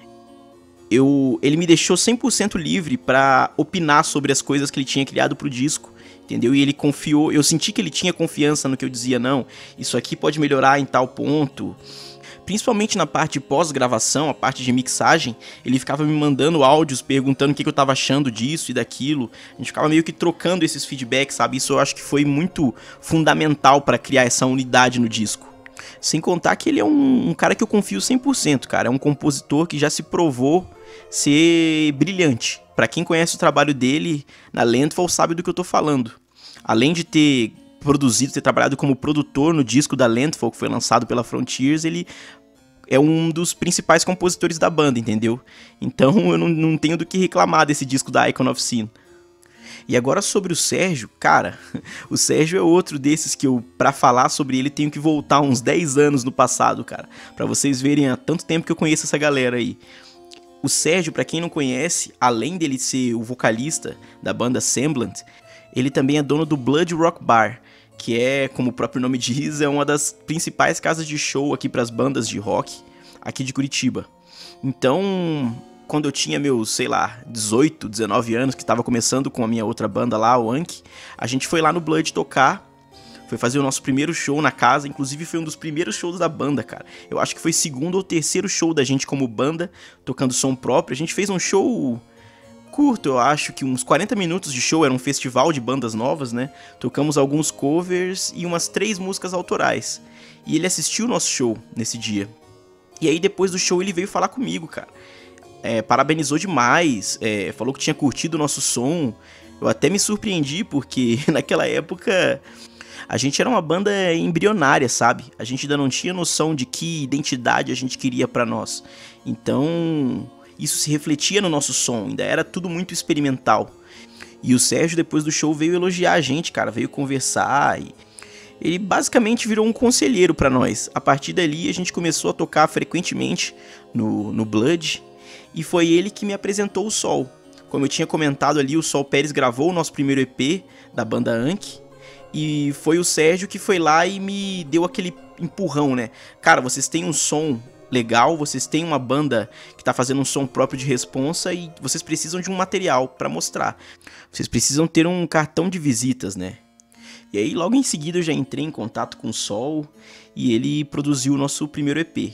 Eu, ele me deixou cem por cento livre pra opinar sobre as coisas que ele tinha criado pro disco, entendeu? E ele confiou, eu senti que ele tinha confiança no que eu dizia, não, isso aqui pode melhorar em tal ponto. Principalmente na parte de pós-gravação, a parte de mixagem, ele ficava me mandando áudios, perguntando o que eu tava achando disso e daquilo. A gente ficava meio que trocando esses feedbacks, sabe? Isso eu acho que foi muito fundamental pra criar essa unidade no disco. Sem contar que ele é um, um cara que eu confio cem por cento, cara. É um compositor que já se provou ser brilhante. Pra quem conhece o trabalho dele na Landfall sabe do que eu tô falando. Além de ter produzido, ter trabalhado como produtor no disco da Landfall, que foi lançado pela Frontiers, ele é um dos principais compositores da banda, entendeu? Então eu não, não tenho do que reclamar desse disco da Icon of Sin. E agora sobre o Sérgio, cara, o Sérgio é outro desses que eu, pra falar sobre ele, tenho que voltar uns dez anos no passado, cara. Pra vocês verem há tanto tempo que eu conheço essa galera aí. O Sérgio, pra quem não conhece, além dele ser o vocalista da banda Semblant, ele também é dono do Blood Rock Bar, que é, como o próprio nome diz, é uma das principais casas de show aqui pras bandas de rock aqui de Curitiba. Então, quando eu tinha meus, sei lá, dezoito, dezenove anos, que tava começando com a minha outra banda lá, o Anki, a gente foi lá no Blood tocar, foi fazer o nosso primeiro show na casa, inclusive foi um dos primeiros shows da banda, cara. Eu acho que foi segundo ou terceiro show da gente como banda, tocando som próprio. A gente fez um show curto, eu acho que uns quarenta minutos de show, era um festival de bandas novas, né? Tocamos alguns covers e umas três músicas autorais. E ele assistiu o nosso show nesse dia. E aí depois do show ele veio falar comigo, cara. É, parabenizou demais, é, falou que tinha curtido o nosso som. Eu até me surpreendi, porque naquela época a gente era uma banda embrionária, sabe? A gente ainda não tinha noção de que identidade a gente queria pra nós. Então, isso se refletia no nosso som, ainda era tudo muito experimental. E o Sérgio, depois do show, veio elogiar a gente, cara, veio conversar e... ele basicamente virou um conselheiro pra nós. A partir dali, a gente começou a tocar frequentemente no, no Blood, e foi ele que me apresentou o Sol. Como eu tinha comentado ali, o Sol Pérez gravou o nosso primeiro E P da banda Anki, e foi o Sérgio que foi lá e me deu aquele empurrão, né? Cara, vocês têm um som legal, vocês têm uma banda que tá fazendo um som próprio de responsa e vocês precisam de um material pra mostrar. Vocês precisam ter um cartão de visitas, né? E aí logo em seguida eu já entrei em contato com o Sol e ele produziu o nosso primeiro E P.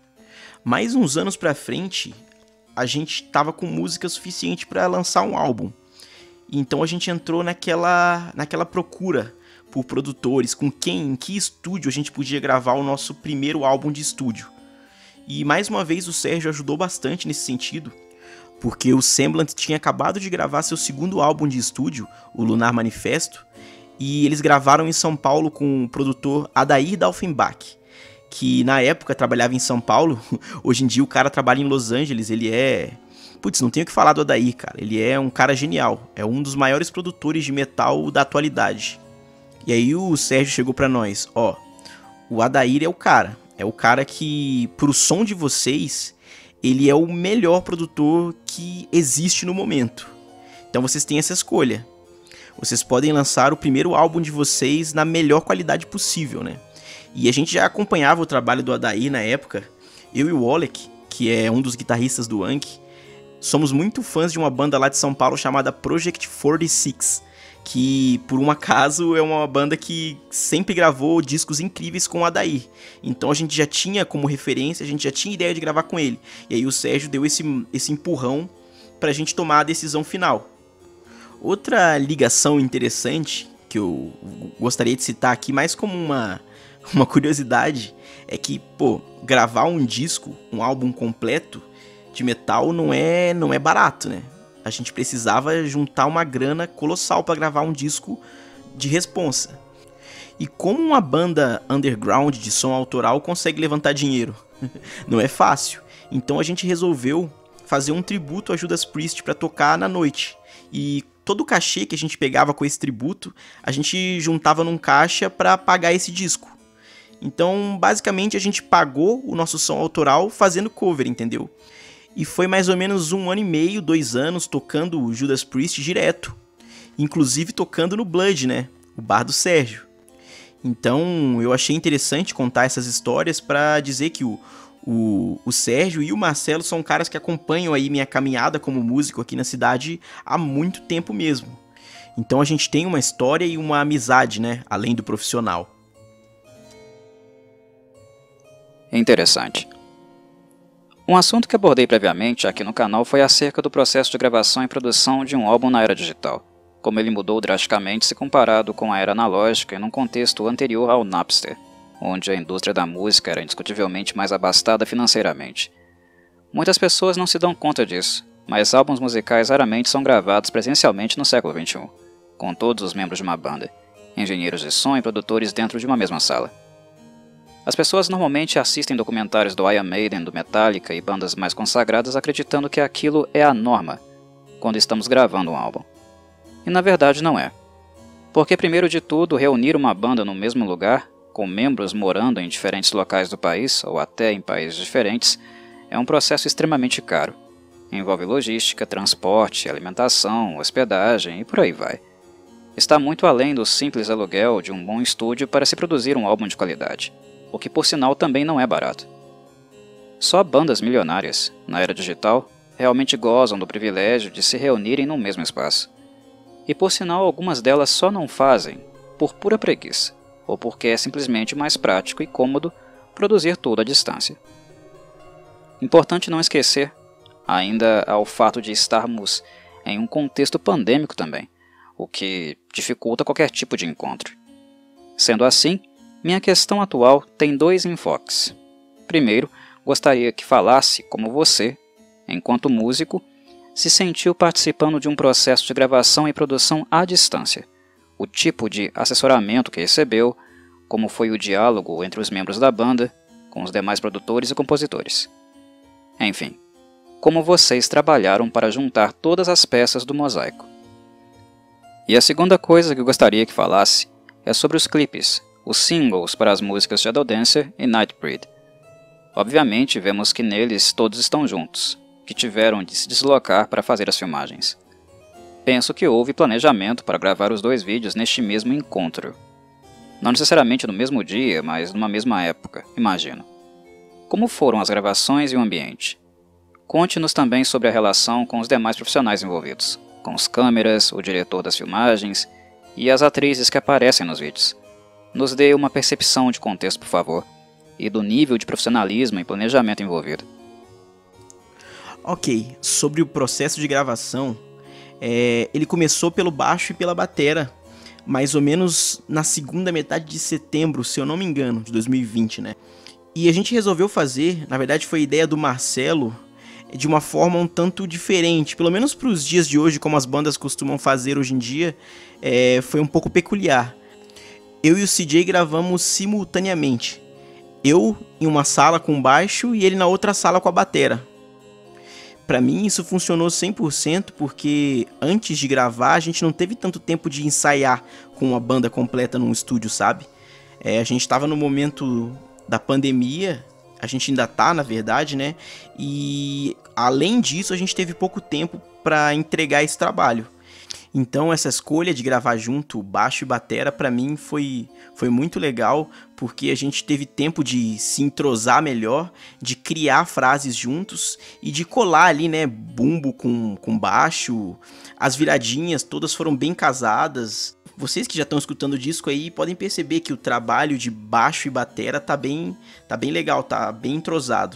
Mais uns anos pra frente, a gente tava com música suficiente pra lançar um álbum. Então a gente entrou naquela, naquela procura por produtores, com quem, em que estúdio a gente podia gravar o nosso primeiro álbum de estúdio. E mais uma vez o Sérgio ajudou bastante nesse sentido, porque o Semblant tinha acabado de gravar seu segundo álbum de estúdio, o Lunar Manifesto, e eles gravaram em São Paulo com o produtor Adair Dalfenbach, que na época trabalhava em São Paulo. Hoje em dia o cara trabalha em Los Angeles, ele é putz, não tenho o que falar do Adair, cara. Ele é um cara genial. É um dos maiores produtores de metal da atualidade. E aí o Sérgio chegou pra nós. Ó, o Adair é o cara. É o cara que, pro som de vocês, ele é o melhor produtor que existe no momento. Então vocês têm essa escolha. Vocês podem lançar o primeiro álbum de vocês na melhor qualidade possível, né? E a gente já acompanhava o trabalho do Adair na época. Eu e o Olek, que é um dos guitarristas do Anki, somos muito fãs de uma banda lá de São Paulo chamada Project quarenta e seis, que por um acaso é uma banda que sempre gravou discos incríveis com o Adair. Então a gente já tinha como referência, a gente já tinha ideia de gravar com ele. E aí o Sérgio deu esse, esse empurrão pra gente tomar a decisão final. Outra ligação interessante que eu gostaria de citar aqui, mais como uma, uma curiosidade, é que, pô, gravar um disco, um álbum completo de metal não é, não é barato, né? A gente precisava juntar uma grana colossal para gravar um disco de responsa. E como uma banda underground de som autoral consegue levantar dinheiro? Não é fácil. Então a gente resolveu fazer um tributo a Judas Priest para tocar na noite. E todo o cachê que a gente pegava com esse tributo, a gente juntava num caixa para pagar esse disco. Então, basicamente, a gente pagou o nosso som autoral fazendo cover, entendeu? E foi mais ou menos um ano e meio, dois anos, tocando o Judas Priest direto. Inclusive tocando no Blood, né? O bar do Sérgio. Então, eu achei interessante contar essas histórias para dizer que o, o, o Sérgio e o Marcelo são caras que acompanham aí minha caminhada como músico aqui na cidade há muito tempo mesmo. Então, a gente tem uma história e uma amizade, né? Além do profissional. Interessante. Um assunto que abordei previamente aqui no canal foi acerca do processo de gravação e produção de um álbum na era digital, como ele mudou drasticamente se comparado com a era analógica e num contexto anterior ao Napster, onde a indústria da música era indiscutivelmente mais abastada financeiramente. Muitas pessoas não se dão conta disso, mas álbuns musicais raramente são gravados presencialmente no século vinte e um, com todos os membros de uma banda, engenheiros de som e produtores dentro de uma mesma sala. As pessoas normalmente assistem documentários do Iron Maiden, do Metallica e bandas mais consagradas acreditando que aquilo é a norma quando estamos gravando um álbum. E na verdade não é. Porque primeiro de tudo, reunir uma banda no mesmo lugar, com membros morando em diferentes locais do país ou até em países diferentes, é um processo extremamente caro. Envolve logística, transporte, alimentação, hospedagem e por aí vai. Está muito além do simples aluguel de um bom estúdio para se produzir um álbum de qualidade. O que por sinal também não é barato. Só bandas milionárias, na era digital, realmente gozam do privilégio de se reunirem no mesmo espaço. E por sinal algumas delas só não fazem por pura preguiça, ou porque é simplesmente mais prático e cômodo produzir tudo à distância. Importante não esquecer, ainda ao fato de estarmos em um contexto pandêmico também, o que dificulta qualquer tipo de encontro. Sendo assim, minha questão atual tem dois enfoques. Primeiro, gostaria que falasse como você, enquanto músico, se sentiu participando de um processo de gravação e produção à distância, o tipo de assessoramento que recebeu, como foi o diálogo entre os membros da banda, com os demais produtores e compositores. Enfim, como vocês trabalharam para juntar todas as peças do mosaico. E a segunda coisa que eu gostaria que falasse é sobre os clipes, os singles para as músicas Shadow Dancer e Nightbreed. Obviamente, vemos que neles todos estão juntos, que tiveram de se deslocar para fazer as filmagens. Penso que houve planejamento para gravar os dois vídeos neste mesmo encontro. Não necessariamente no mesmo dia, mas numa mesma época, imagino. Como foram as gravações e o ambiente? Conte-nos também sobre a relação com os demais profissionais envolvidos, com os câmeras, o diretor das filmagens e as atrizes que aparecem nos vídeos. Nos dê uma percepção de contexto, por favor, e do nível de profissionalismo e planejamento envolvido. Ok, sobre o processo de gravação, é, ele começou pelo baixo e pela batera, mais ou menos na segunda metade de setembro, se eu não me engano, de dois mil e vinte, né? E a gente resolveu fazer, na verdade foi ideia do Marcelo, de uma forma um tanto diferente, pelo menos para os dias de hoje, como as bandas costumam fazer hoje em dia, é, foi um pouco peculiar. Eu e o C J gravamos simultaneamente. Eu em uma sala com baixo e ele na outra sala com a batera. pra mim isso funcionou cem por cento porque antes de gravar a gente não teve tanto tempo de ensaiar com uma banda completa num estúdio, sabe? É, a gente tava no momento da pandemia, a gente ainda tá, na verdade, né? E além disso a gente teve pouco tempo pra entregar esse trabalho. Então essa escolha de gravar junto baixo e batera pra mim foi, foi muito legal, porque a gente teve tempo de se entrosar melhor, de criar frases juntos e de colar ali, né, bumbo com, com baixo. As viradinhas todas foram bem casadas. Vocês que já estão escutando o disco aí podem perceber que o trabalho de baixo e batera tá bem, tá bem legal, tá bem entrosado.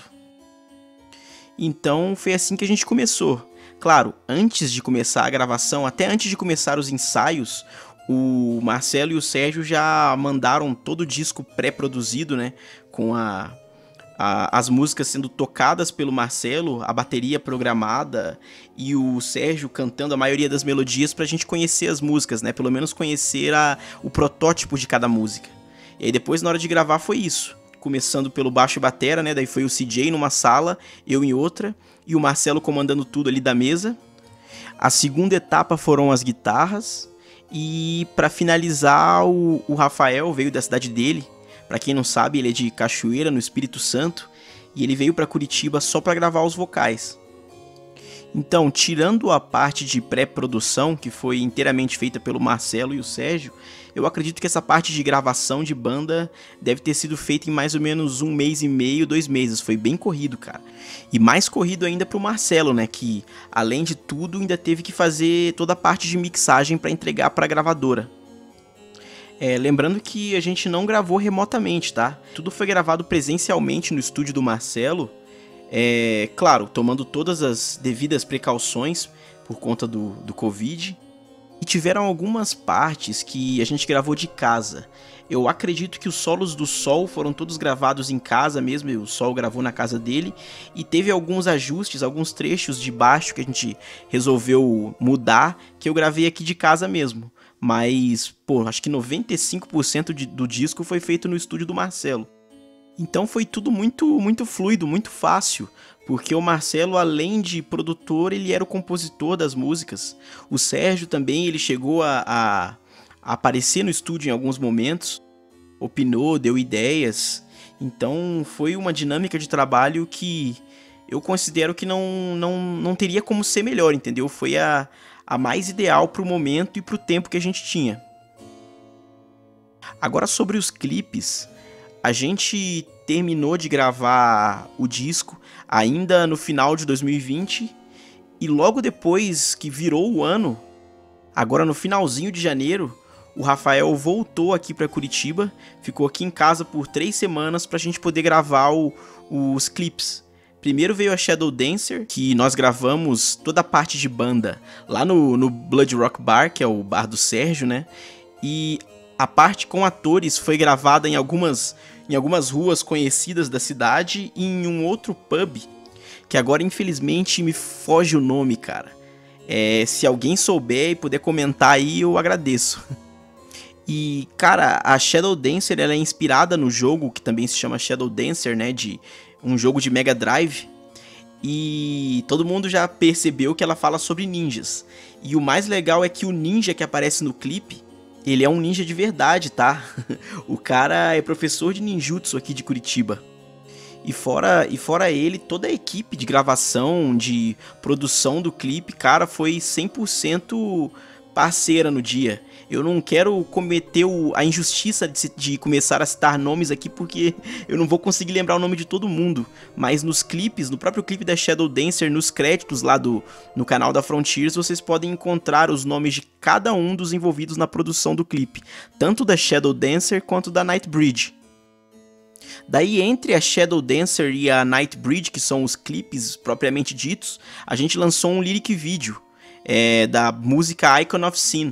Então foi assim que a gente começou. Claro, antes de começar a gravação, até antes de começar os ensaios, o Marcelo e o Sérgio já mandaram todo o disco pré-produzido, né? Com a, a, as músicas sendo tocadas pelo Marcelo, a bateria programada e o Sérgio cantando a maioria das melodias pra gente conhecer as músicas, né? Pelo menos conhecer a, o protótipo de cada música. E aí depois, na hora de gravar, foi isso. Começando pelo baixo e batera, né? Daí foi o C J numa sala, eu em outra, e o Marcelo comandando tudo ali da mesa. A segunda etapa foram as guitarras, e para finalizar, o, o Rafael veio da cidade dele. Para quem não sabe, ele é de Cachoeira, no Espírito Santo, e ele veio para Curitiba só para gravar os vocais. Então, tirando a parte de pré-produção, que foi inteiramente feita pelo Marcelo e o Sérgio, eu acredito que essa parte de gravação de banda deve ter sido feita em mais ou menos um mês e meio, dois meses. Foi bem corrido, cara. E mais corrido ainda pro Marcelo, né? Que, além de tudo, ainda teve que fazer toda a parte de mixagem para entregar pra gravadora. É, lembrando que a gente não gravou remotamente, tá? Tudo foi gravado presencialmente no estúdio do Marcelo. É, claro, tomando todas as devidas precauções por conta do, do Covid. E tiveram algumas partes que a gente gravou de casa. Eu acredito que os solos do Sol foram todos gravados em casa mesmo, o Sol gravou na casa dele. E teve alguns ajustes, alguns trechos de baixo que a gente resolveu mudar, que eu gravei aqui de casa mesmo. Mas, pô, acho que noventa e cinco por cento de, do disco foi feito no estúdio do Marcelo. Então foi tudo muito, muito fluido, muito fácil, porque o Marcelo, além de produtor, ele era o compositor das músicas. O Sérgio também, ele chegou a, a, a aparecer no estúdio em alguns momentos, opinou, deu ideias. Então foi uma dinâmica de trabalho que eu considero que não, não, não teria como ser melhor, entendeu? Foi a, a mais ideal pro momento e pro tempo que a gente tinha. Agora sobre os clipes, a gente terminou de gravar o disco ainda no final de dois mil e vinte e logo depois que virou o ano, agora no finalzinho de janeiro, o Rafael voltou aqui para Curitiba, ficou aqui em casa por três semanas pra gente poder gravar o, os clipes. Primeiro veio a Shadow Dancer, que nós gravamos toda a parte de banda lá no, no Blood Rock Bar, que é o bar do Sérgio, né? E a parte com atores foi gravada em algumas, em algumas ruas conhecidas da cidade e em um outro pub, que agora infelizmente me foge o nome, cara. É, se alguém souber e puder comentar aí, eu agradeço. E, cara, a Shadow Dancer ela é inspirada no jogo que também se chama Shadow Dancer, né? De um jogo de Mega Drive. E todo mundo já percebeu que ela fala sobre ninjas. E o mais legal é que o ninja que aparece no clipe, ele é um ninja de verdade, tá? O cara é professor de ninjutsu aqui de Curitiba. E fora, e fora ele, toda a equipe de gravação, de produção do clipe, cara, foi cem por cento parceira no dia. Eu não quero cometer o, a injustiça de, de começar a citar nomes aqui, porque eu não vou conseguir lembrar o nome de todo mundo. Mas nos clipes, no próprio clipe da Shadow Dancer, nos créditos lá do, no canal da Frontiers, vocês podem encontrar os nomes de cada um dos envolvidos na produção do clipe. Tanto da Shadow Dancer quanto da Nightbreed. Daí, entre a Shadow Dancer e a Nightbreed, que são os clipes propriamente ditos, a gente lançou um lyric video é, da música Icon of Sin.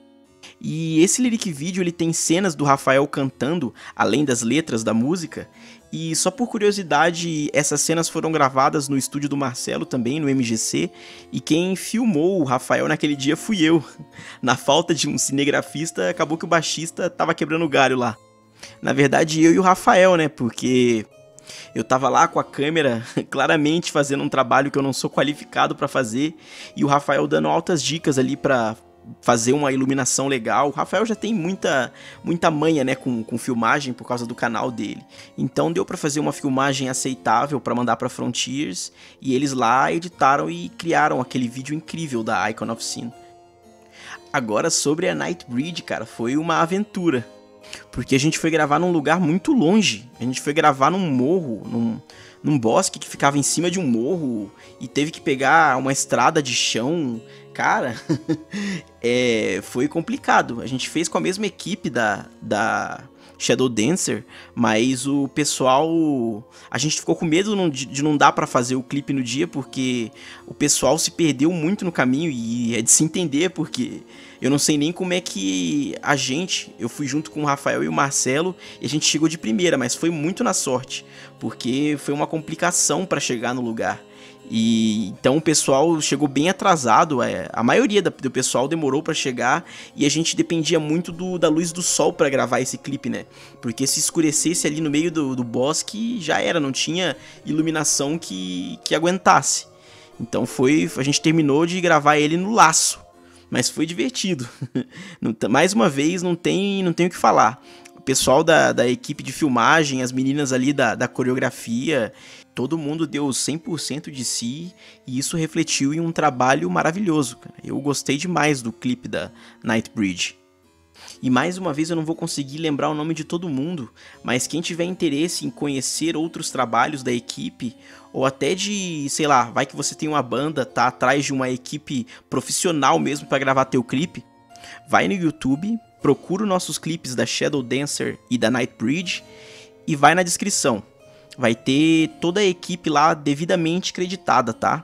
E esse lyric video ele tem cenas do Rafael cantando, além das letras da música. E só por curiosidade, essas cenas foram gravadas no estúdio do Marcelo também, no M G C. E quem filmou o Rafael naquele dia fui eu. Na falta de um cinegrafista, acabou que o baixista tava quebrando o galho lá. Na verdade, eu e o Rafael, né? Porque Eu tava lá com a câmera claramente fazendo um trabalho que eu não sou qualificado pra fazer, e o Rafael dando altas dicas ali pra fazer uma iluminação legal. O Rafael já tem muita, muita manha, né, com, com filmagem por causa do canal dele. Então deu pra fazer uma filmagem aceitável pra mandar pra Frontiers, e eles lá editaram e criaram aquele vídeo incrível da Icon of Sin. Agora sobre a Nightbreed, cara, foi uma aventura. Porque a gente foi gravar num lugar muito longe. A gente foi gravar num morro, num, num bosque que ficava em cima de um morro. E teve que pegar uma estrada de chão. Cara, é, foi complicado. A gente fez com a mesma equipe da, da Shadow Dancer, mas o pessoal... A gente ficou com medo de não dar pra fazer o clipe no dia, porque o pessoal se perdeu muito no caminho, e é de se entender, porque eu não sei nem como é que a gente... Eu fui junto com o Rafael e o Marcelo, e a gente chegou de primeira, mas foi muito na sorte, porque foi uma complicação pra chegar no lugar. E então o pessoal chegou bem atrasado, é, a maioria do pessoal demorou pra chegar, e a gente dependia muito do, da luz do sol pra gravar esse clipe, né? Porque se escurecesse ali no meio do, do bosque, já era, não tinha iluminação que, que aguentasse. Então foi, a gente terminou de gravar ele no laço, mas foi divertido. Mais uma vez, não tem, não tem o que falar. O pessoal da, da equipe de filmagem, as meninas ali da, da coreografia, todo mundo deu cem por cento de si, e isso refletiu em um trabalho maravilhoso, cara. Eu gostei demais do clipe da Nightbreed. E mais uma vez eu não vou conseguir lembrar o nome de todo mundo, mas quem tiver interesse em conhecer outros trabalhos da equipe, ou até de, sei lá, vai que você tem uma banda, tá atrás de uma equipe profissional mesmo para gravar teu clipe, vai no YouTube, procura os nossos clipes da Shadow Dancer e da Nightbreed, e vai na descrição. Vai ter toda a equipe lá devidamente creditada, tá?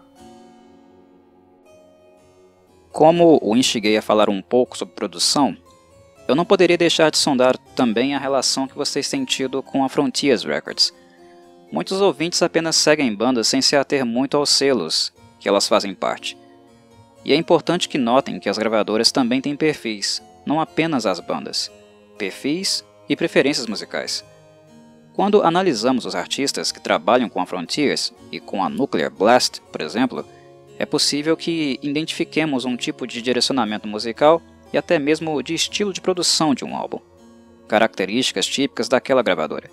Como o instiguei a falar um pouco sobre produção, eu não poderia deixar de sondar também a relação que vocês têm tido com a Frontiers Records. Muitos ouvintes apenas seguem bandas sem se ater muito aos selos que elas fazem parte. E é importante que notem que as gravadoras também têm perfis, não apenas as bandas. Perfis e preferências musicais. Quando analisamos os artistas que trabalham com a Frontiers e com a Nuclear Blast, por exemplo, é possível que identifiquemos um tipo de direcionamento musical e até mesmo de estilo de produção de um álbum, características típicas daquela gravadora.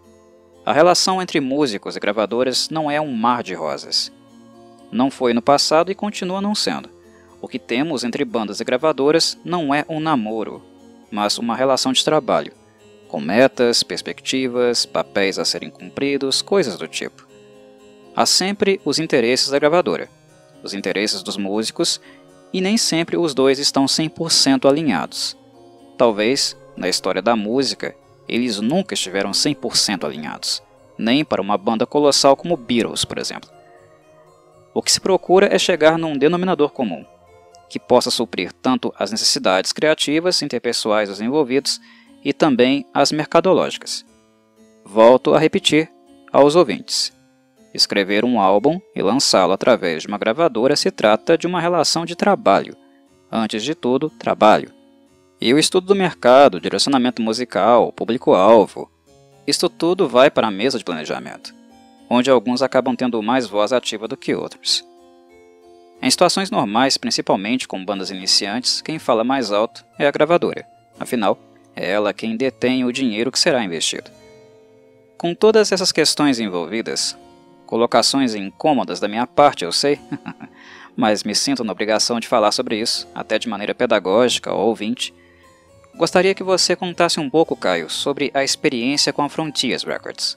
A relação entre músicos e gravadoras não é um mar de rosas. Não foi no passado e continua não sendo. O que temos entre bandas e gravadoras não é um namoro, mas uma relação de trabalho, com metas, perspectivas, papéis a serem cumpridos, coisas do tipo. Há sempre os interesses da gravadora, os interesses dos músicos, e nem sempre os dois estão cem por cento alinhados. Talvez, na história da música, eles nunca estiveram cem por cento alinhados, nem para uma banda colossal como Beatles, por exemplo. O que se procura é chegar num denominador comum, que possa suprir tanto as necessidades criativas interpessoais dos envolvidos e também as mercadológicas. Volto a repetir aos ouvintes. Escrever um álbum e lançá-lo através de uma gravadora se trata de uma relação de trabalho. Antes de tudo, trabalho. E o estudo do mercado, direcionamento musical, público-alvo, isto tudo vai para a mesa de planejamento, onde alguns acabam tendo mais voz ativa do que outros. Em situações normais, principalmente com bandas iniciantes, quem fala mais alto é a gravadora. Afinal, é ela quem detém o dinheiro que será investido. Com todas essas questões envolvidas, colocações incômodas da minha parte, eu sei, mas me sinto na obrigação de falar sobre isso, até de maneira pedagógica ao ouvinte, gostaria que você contasse um pouco, Caio, sobre a experiência com a Frontiers Records.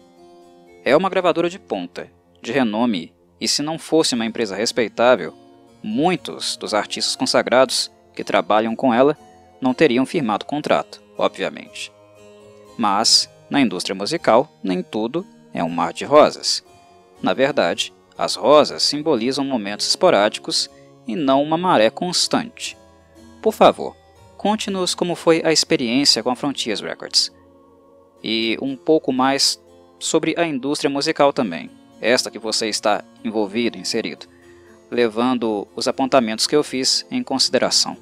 É uma gravadora de ponta, de renome, e se não fosse uma empresa respeitável, muitos dos artistas consagrados que trabalham com ela não teriam firmado contrato, obviamente. Mas, na indústria musical, nem tudo é um mar de rosas. Na verdade, as rosas simbolizam momentos esporádicos e não uma maré constante. Por favor, conte-nos como foi a experiência com a Frontiers Records. E um pouco mais sobre a indústria musical também, esta que você está envolvido, inserido, levando os apontamentos que eu fiz em consideração.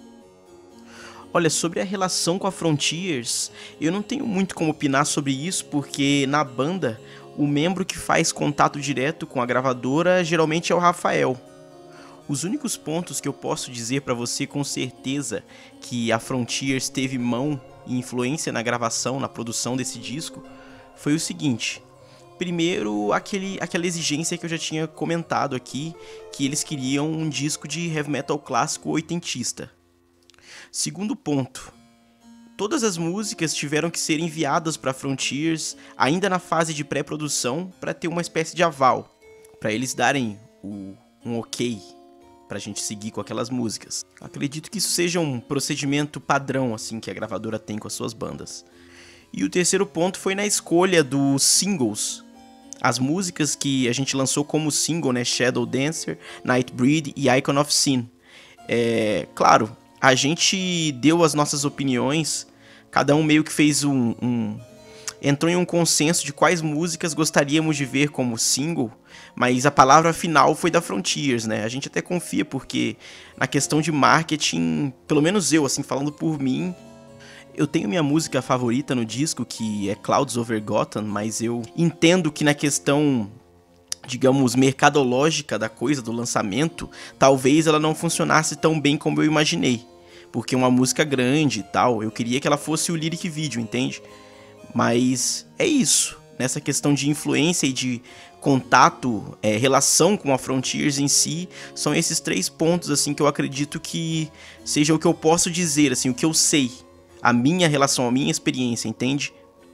Olha, sobre a relação com a Frontiers, eu não tenho muito como opinar sobre isso, porque na banda o membro que faz contato direto com a gravadora geralmente é o Rafael. Os únicos pontos que eu posso dizer para você com certeza que a Frontiers teve mão e influência na gravação, na produção desse disco, foi o seguinte. Primeiro, aquele, aquela exigência que eu já tinha comentado aqui, que eles queriam um disco de heavy metal clássico oitentista. Segundo ponto, todas as músicas tiveram que ser enviadas para a Frontiers ainda na fase de pré-produção para ter uma espécie de aval, para eles darem o, um ok pra gente seguir com aquelas músicas. Acredito que isso seja um procedimento padrão assim que a gravadora tem com as suas bandas. E o terceiro ponto foi na escolha dos singles. As músicas que a gente lançou como single, né, Shadow Dancer, Nightbreed e Icon of Sin. É, claro, a gente deu as nossas opiniões, cada um meio que fez um, um... entrou em um consenso de quais músicas gostaríamos de ver como single, mas a palavra final foi da Frontiers, né? A gente até confia porque na questão de marketing, pelo menos eu, assim, falando por mim, eu tenho minha música favorita no disco, que é Clouds Over Gotham, mas eu entendo que na questão, digamos, mercadológica da coisa, do lançamento, talvez ela não funcionasse tão bem como eu imaginei, porque é uma música grande e tal, eu queria que ela fosse o lyric video, entende? Mas é isso, nessa questão de influência e de contato, é, relação com a Frontiers em si, são esses três pontos assim que eu acredito que seja o que eu posso dizer, assim, o que eu sei, a minha relação, a minha experiência, entende?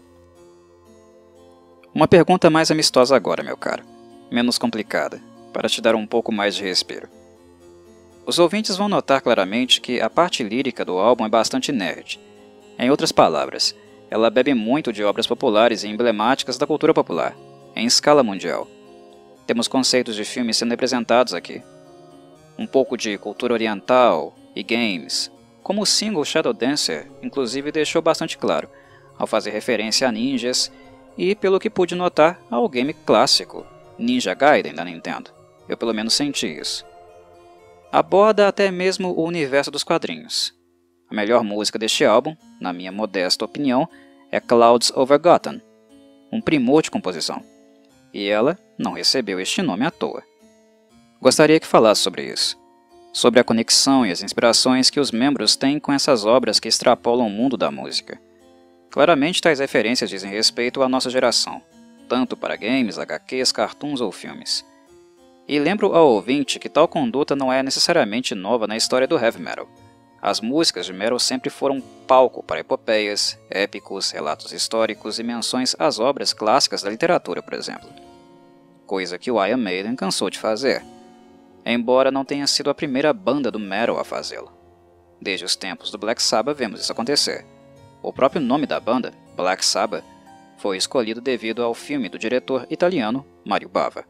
Uma pergunta mais amistosa agora, meu caro, menos complicada, para te dar um pouco mais de respiro. Os ouvintes vão notar claramente que a parte lírica do álbum é bastante nerd. Em outras palavras, ela bebe muito de obras populares e emblemáticas da cultura popular, em escala mundial. Temos conceitos de filmes sendo representados aqui. Um pouco de cultura oriental e games, como o single Shadow Dancer, inclusive deixou bastante claro, ao fazer referência a ninjas e, pelo que pude notar, ao game clássico, Ninja Gaiden da Nintendo. Eu pelo menos senti isso. Aborda até mesmo o universo dos quadrinhos. A melhor música deste álbum, na minha modesta opinião, é Clouds Over Gotham, um primor de composição. E ela não recebeu este nome à toa. Gostaria que falasse sobre isso, sobre a conexão e as inspirações que os membros têm com essas obras que extrapolam o mundo da música. Claramente tais referências dizem respeito à nossa geração, tanto para games, agá quês, cartoons ou filmes. E lembro ao ouvinte que tal conduta não é necessariamente nova na história do heavy metal. As músicas de metal sempre foram palco para epopeias, épicos, relatos históricos e menções às obras clássicas da literatura, por exemplo. Coisa que o Iron Maiden cansou de fazer, embora não tenha sido a primeira banda do metal a fazê-lo. Desde os tempos do Black Sabbath vemos isso acontecer. O próprio nome da banda, Black Sabbath, foi escolhido devido ao filme do diretor italiano Mario Bava.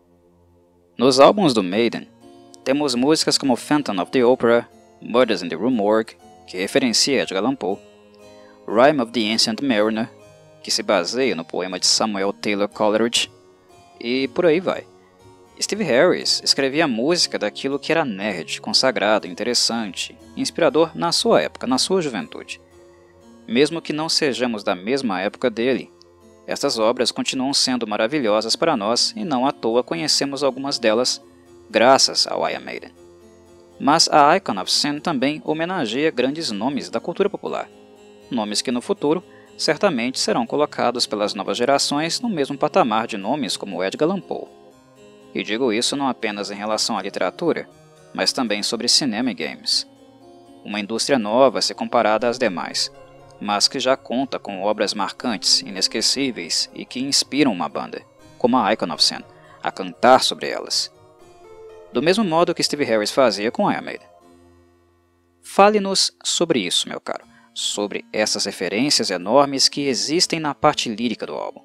Nos álbuns do Maiden, temos músicas como Phantom of the Opera, Murders in the Rue Morgue, que referencia Edgar Allan Poe, Rime of the Ancient Mariner, que se baseia no poema de Samuel Taylor Coleridge, e por aí vai. Steve Harris escrevia música daquilo que era nerd, consagrado, interessante, inspirador na sua época, na sua juventude. Mesmo que não sejamos da mesma época dele, estas obras continuam sendo maravilhosas para nós e não à toa conhecemos algumas delas graças ao Iron Maiden. Mas a Icon of Sin também homenageia grandes nomes da cultura popular, nomes que no futuro certamente serão colocados pelas novas gerações no mesmo patamar de nomes como Edgar Allan Poe. E digo isso não apenas em relação à literatura, mas também sobre cinema e games. Uma indústria nova se comparada às demais, mas que já conta com obras marcantes, inesquecíveis e que inspiram uma banda, como a Icon of Sin, a cantar sobre elas. Do mesmo modo que Steve Harris fazia com Iron Maiden. Fale-nos sobre isso, meu caro, sobre essas referências enormes que existem na parte lírica do álbum.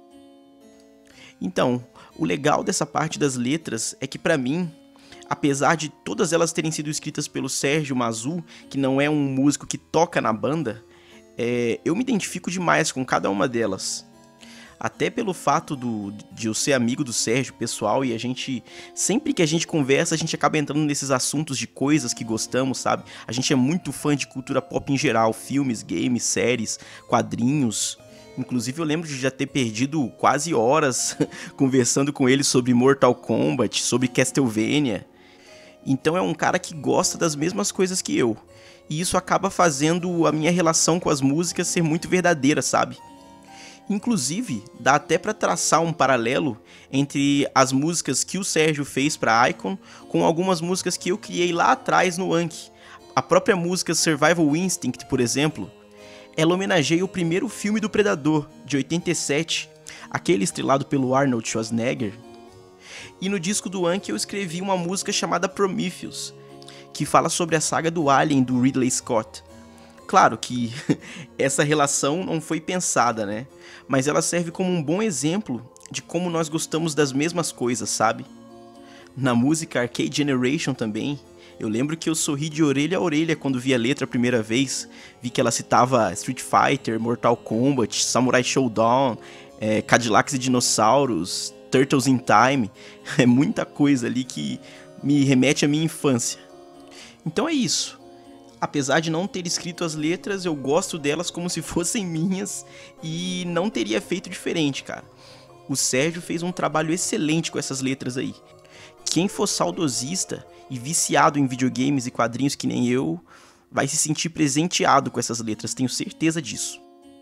Então, o legal dessa parte das letras é que, pra mim, apesar de todas elas terem sido escritas pelo Sérgio Mazzu, que não é um músico que toca na banda, é, eu me identifico demais com cada uma delas. Até pelo fato do, de eu ser amigo do Sérgio, pessoal, e a gente, sempre que a gente conversa, a gente acaba entrando nesses assuntos de coisas que gostamos, sabe? A gente é muito fã de cultura pop em geral, filmes, games, séries, quadrinhos, Inclusive eu lembro de já ter perdido quase horas conversando com ele sobre Mortal Kombat, sobre Castlevania. Então é um cara que gosta das mesmas coisas que eu. E isso acaba fazendo a minha relação com as músicas ser muito verdadeira, sabe? Inclusive, dá até pra traçar um paralelo entre as músicas que o Sérgio fez pra Icon com algumas músicas que eu criei lá atrás no Anki. A própria música Survival Instinct, por exemplo, ela homenageia o primeiro filme do Predador, de oitenta e sete, aquele estrelado pelo Arnold Schwarzenegger. E no disco do Anki eu escrevi uma música chamada Prometheus, que fala sobre a saga do Alien do Ridley Scott. Claro que essa relação não foi pensada, né? Mas ela serve como um bom exemplo de como nós gostamos das mesmas coisas, sabe? Na música Arcade Generation também, eu lembro que eu sorri de orelha a orelha quando vi a letra a primeira vez. Vi que ela citava Street Fighter, Mortal Kombat, Samurai Showdown, é, Cadillacs e Dinossauros, Turtles in Time. É muita coisa ali que me remete à minha infância. Então é isso. Apesar de não ter escrito as letras, eu gosto delas como se fossem minhas e não teria feito diferente, cara. O Sérgio fez um trabalho excelente com essas letras aí. Quem for saudosista e viciado em videogames e quadrinhos que nem eu, vai se sentir presenteado com essas letras, tenho certeza disso.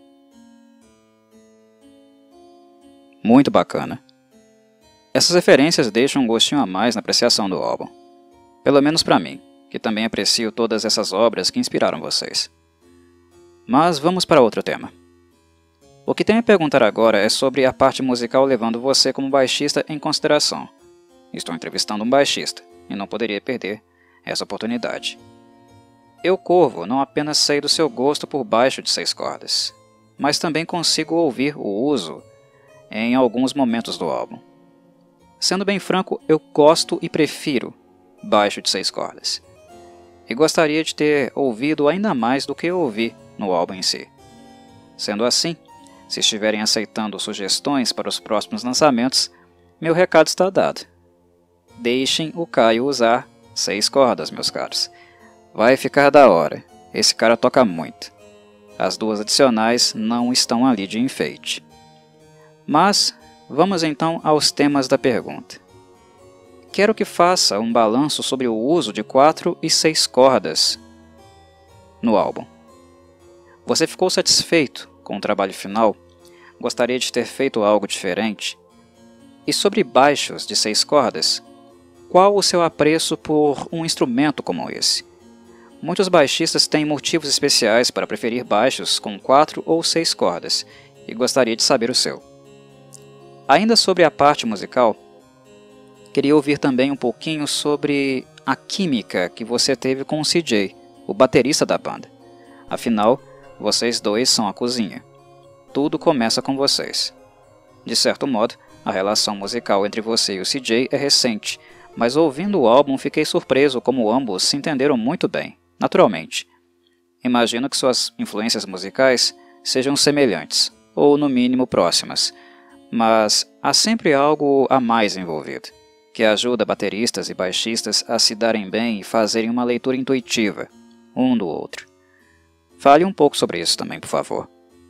Muito bacana. Essas referências deixam um gostinho a mais na apreciação do álbum. Pelo menos pra mim, que também aprecio todas essas obras que inspiraram vocês. Mas vamos para outro tema. O que tenho a perguntar agora é sobre a parte musical levando você como baixista em consideração. Estou entrevistando um baixista, e não poderia perder essa oportunidade. Eu, Corvo, não apenas sei do seu gosto por baixo de seis cordas, mas também consigo ouvir o uso em alguns momentos do álbum. Sendo bem franco, eu gosto e prefiro baixo de seis cordas. E gostaria de ter ouvido ainda mais do que eu ouvi no álbum em si. Sendo assim, se estiverem aceitando sugestões para os próximos lançamentos, meu recado está dado. Deixem o Caio usar seis cordas, meus caros. Vai ficar da hora, esse cara toca muito. As duas adicionais não estão ali de enfeite. Mas, vamos então aos temas da pergunta. Quero que faça um balanço sobre o uso de quatro e seis cordas no álbum. Você ficou satisfeito com o trabalho final? Gostaria de ter feito algo diferente? E sobre baixos de seis cordas, qual o seu apreço por um instrumento como esse? Muitos baixistas têm motivos especiais para preferir baixos com quatro ou seis cordas, e gostaria de saber o seu. Ainda sobre a parte musical, queria ouvir também um pouquinho sobre a química que você teve com o C J, o baterista da banda. Afinal, vocês dois são a cozinha. Tudo começa com vocês. De certo modo, a relação musical entre você e o C J é recente, mas ouvindo o álbum fiquei surpreso como ambos se entenderam muito bem, naturalmente. Imagino que suas influências musicais sejam semelhantes, ou no mínimo próximas, mas há sempre algo a mais envolvido, que ajuda bateristas e baixistas a se darem bem e fazerem uma leitura intuitiva, um do outro. Fale um pouco sobre isso também, por favor.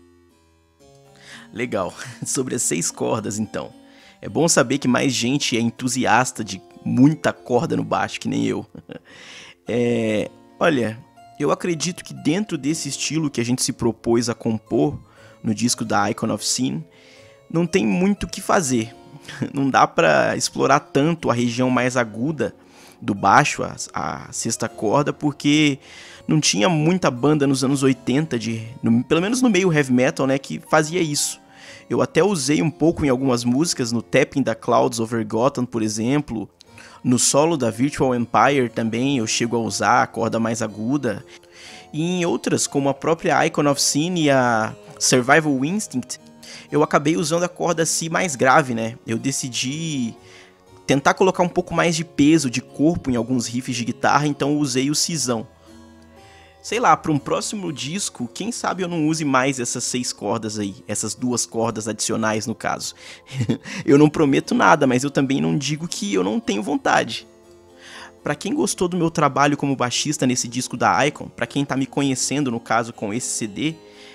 Legal, sobre as seis cordas então. É bom saber que mais gente é entusiasta de muita corda no baixo, que nem eu. É, olha, eu acredito que dentro desse estilo que a gente se propôs a compor no disco da Icon of Sin, não tem muito o que fazer. Não dá pra explorar tanto a região mais aguda do baixo, a, a sexta corda, porque não tinha muita banda nos anos oitenta, de, no, pelo menos no meio heavy metal, né, que fazia isso. Eu até usei um pouco em algumas músicas, no Tapping da Clouds Over Gotham, por exemplo. No solo da Virtual Empire também eu chego a usar a corda mais aguda. E em outras, como a própria Icon of Sin e a Survival Instinct, eu acabei usando a corda Si mais grave, né? Eu decidi tentar colocar um pouco mais de peso, de corpo em alguns riffs de guitarra, então eu usei o Sizão. Sei lá, para um próximo disco, quem sabe eu não use mais essas seis cordas aí, essas duas cordas adicionais no caso. Eu não prometo nada, mas eu também não digo que eu não tenho vontade. Para quem gostou do meu trabalho como baixista nesse disco da Icon, para quem tá me conhecendo no caso com esse C D,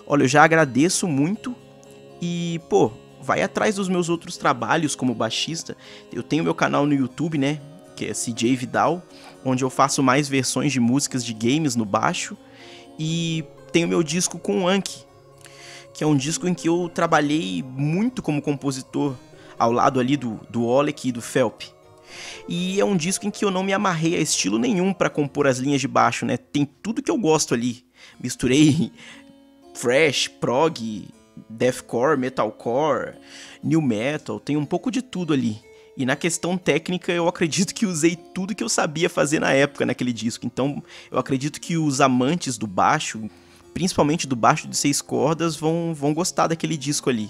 Olha, eu já agradeço muito e, pô, vai atrás dos meus outros trabalhos como baixista. Eu tenho meu canal no YouTube, né, que é C J Vidal, onde eu faço mais versões de músicas de games no baixo. E tenho meu disco com o Anki, que é um disco em que eu trabalhei muito como compositor, ao lado ali do, do Oleg e do Felp. E é um disco em que eu não me amarrei a estilo nenhum para compor as linhas de baixo, né? Tem tudo que eu gosto ali. Misturei thrash, prog, deathcore, metalcore, new metal, tem um pouco de tudo ali. E na questão técnica eu acredito que usei tudo que eu sabia fazer na época naquele disco. Então eu acredito que os amantes do baixo, principalmente do baixo de seis cordas, vão, vão gostar daquele disco ali.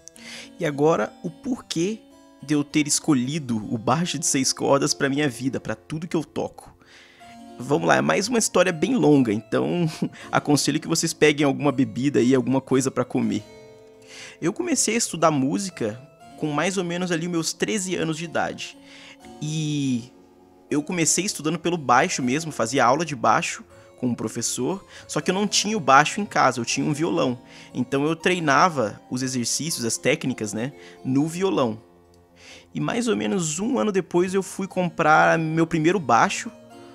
E agora o porquê de eu ter escolhido o baixo de seis cordas para minha vida, para tudo que eu toco. Vamos lá, é mais uma história bem longa, então aconselho que vocês peguem alguma bebida e alguma coisa para comer. Eu comecei a estudar música com mais ou menos ali meus treze anos de idade. E eu comecei estudando pelo baixo mesmo, fazia aula de baixo com um professor, só que eu não tinha o baixo em casa, eu tinha um violão. Então eu treinava os exercícios, as técnicas, né, no violão. E mais ou menos um ano depois eu fui comprar meu primeiro baixo,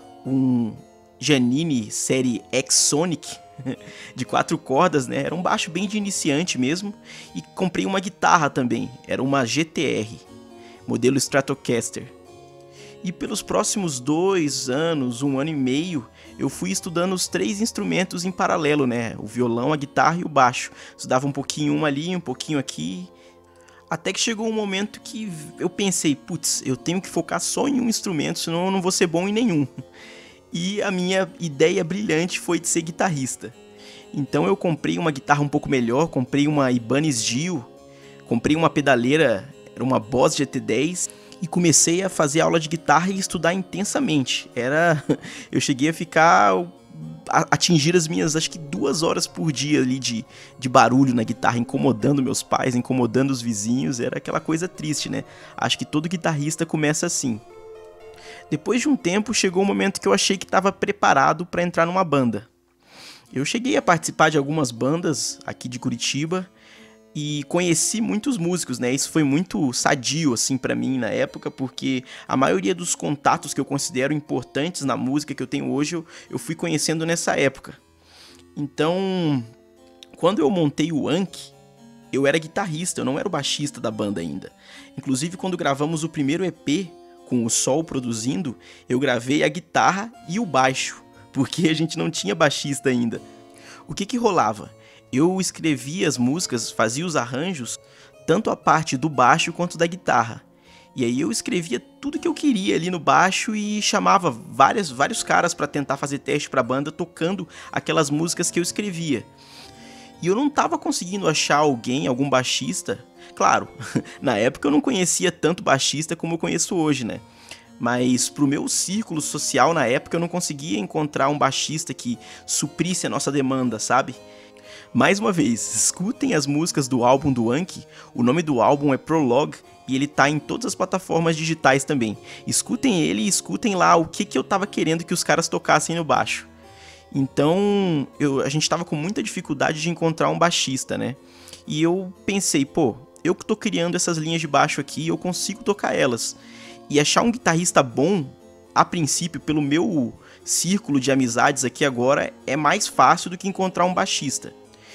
um Janine série X-Sonic, de quatro cordas, né? Era um baixo bem de iniciante mesmo. E comprei uma guitarra também, era uma G T R, modelo Stratocaster. E pelos próximos dois anos, um ano e meio, eu fui estudando os três instrumentos em paralelo, né? O violão, a guitarra e o baixo. Estudava um pouquinho um ali, um pouquinho aqui. Até que chegou um momento que eu pensei, putz, eu tenho que focar só em um instrumento, senão eu não vou ser bom em nenhum. E a minha ideia brilhante foi de ser guitarrista. Então eu comprei uma guitarra um pouco melhor, comprei uma Ibanez Dio, comprei uma pedaleira, era uma Boss G T dez, e comecei a fazer aula de guitarra e estudar intensamente. Era, eu cheguei a ficar, a atingir as minhas, acho que duas horas por dia ali de, de barulho na guitarra, incomodando meus pais, incomodando os vizinhos, era aquela coisa triste, né? Acho que todo guitarrista começa assim. Depois de um tempo, chegou o momento que eu achei que estava preparado para entrar numa banda. Eu cheguei a participar de algumas bandas aqui de Curitiba e conheci muitos músicos, né? Isso foi muito sadio, assim, para mim na época, porque a maioria dos contatos que eu considero importantes na música que eu tenho hoje, eu, eu fui conhecendo nessa época. Então, quando eu montei o Anki, eu era guitarrista, eu não era o baixista da banda ainda. Inclusive, quando gravamos o primeiro E P, com o Sol produzindo, eu gravei a guitarra e o baixo, porque a gente não tinha baixista ainda. O que que rolava? Eu escrevia as músicas, fazia os arranjos, tanto a parte do baixo quanto da guitarra. E aí eu escrevia tudo que eu queria ali no baixo e chamava várias, vários caras para tentar fazer teste para a banda tocando aquelas músicas que eu escrevia. E eu não estava conseguindo achar alguém, algum baixista. Claro, na época eu não conhecia tanto baixista como eu conheço hoje, né? Mas pro meu círculo social na época eu não conseguia encontrar um baixista que suprisse a nossa demanda, sabe? Mais uma vez, escutem as músicas do álbum do Anki. O nome do álbum é Prologue e ele tá em todas as plataformas digitais também. Escutem ele e escutem lá o que, que eu tava querendo que os caras tocassem no baixo. Então, eu, a gente tava com muita dificuldade de encontrar um baixista, né? E eu pensei, pô, eu que tô criando essas linhas de baixo aqui, eu consigo tocar elas. E achar um guitarrista bom, a princípio, pelo meu círculo de amizades aqui agora, é mais fácil do que encontrar um baixista.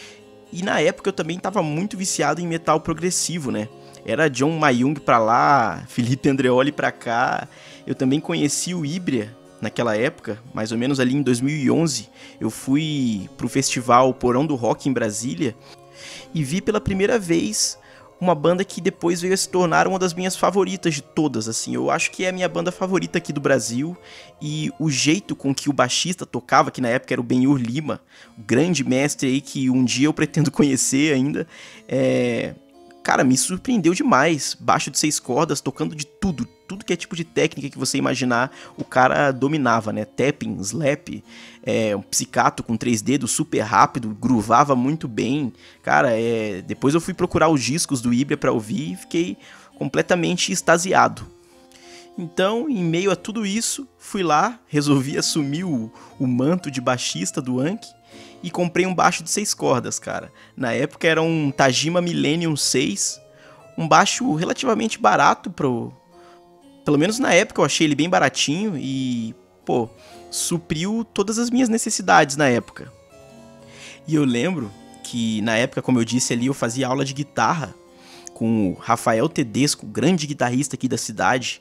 E na época eu também tava muito viciado em metal progressivo, né? Era John Mayung pra lá, Felipe Andreoli pra cá. Eu também conheci o Híbria naquela época, mais ou menos ali em dois mil e onze. Eu fui pro festival Porão do Rock em Brasília e vi pela primeira vez uma banda que depois veio a se tornar uma das minhas favoritas de todas, assim. Eu acho que é a minha banda favorita aqui do Brasil, e o jeito com que o baixista tocava, que na época era o Benhur Lima, o grande mestre aí que um dia eu pretendo conhecer ainda, é... cara, me surpreendeu demais. Baixo de seis cordas, tocando de tudo, tudo que é tipo de técnica que você imaginar, o cara dominava, né? Tapping, slap, é, um psicato com três dedos super rápido, groovava muito bem. Cara, é... depois eu fui procurar os discos do Híbria pra ouvir e fiquei completamente extasiado. Então, em meio a tudo isso, fui lá, resolvi assumir o, o manto de baixista do Anki e comprei um baixo de seis cordas, cara. Na época era um Tajima Millennium seis, um baixo relativamente barato pro... Pelo menos na época eu achei ele bem baratinho e, pô, supriu todas as minhas necessidades na época. E eu lembro que na época, como eu disse ali, eu fazia aula de guitarra com o Rafael Tedesco, grande guitarrista aqui da cidade.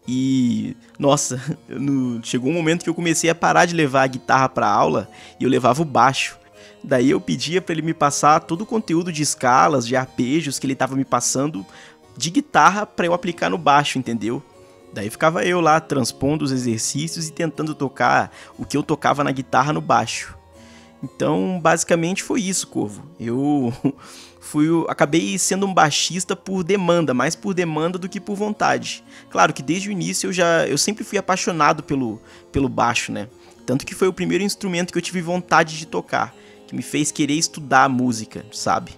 E, nossa, no, chegou um momento que eu comecei a parar de levar a guitarra pra aula e eu levava o baixo. Daí eu pedia pra ele me passar todo o conteúdo de escalas, de arpejos que ele tava me passando de guitarra pra eu aplicar no baixo, entendeu? Daí ficava eu lá transpondo os exercícios e tentando tocar o que eu tocava na guitarra no baixo. Então, basicamente foi isso, Corvo. Eu fui, acabei sendo um baixista por demanda, mais por demanda do que por vontade. Claro que desde o início eu já, eu sempre fui apaixonado pelo, pelo baixo, né? Tanto que foi o primeiro instrumento que eu tive vontade de tocar, que me fez querer estudar música, sabe?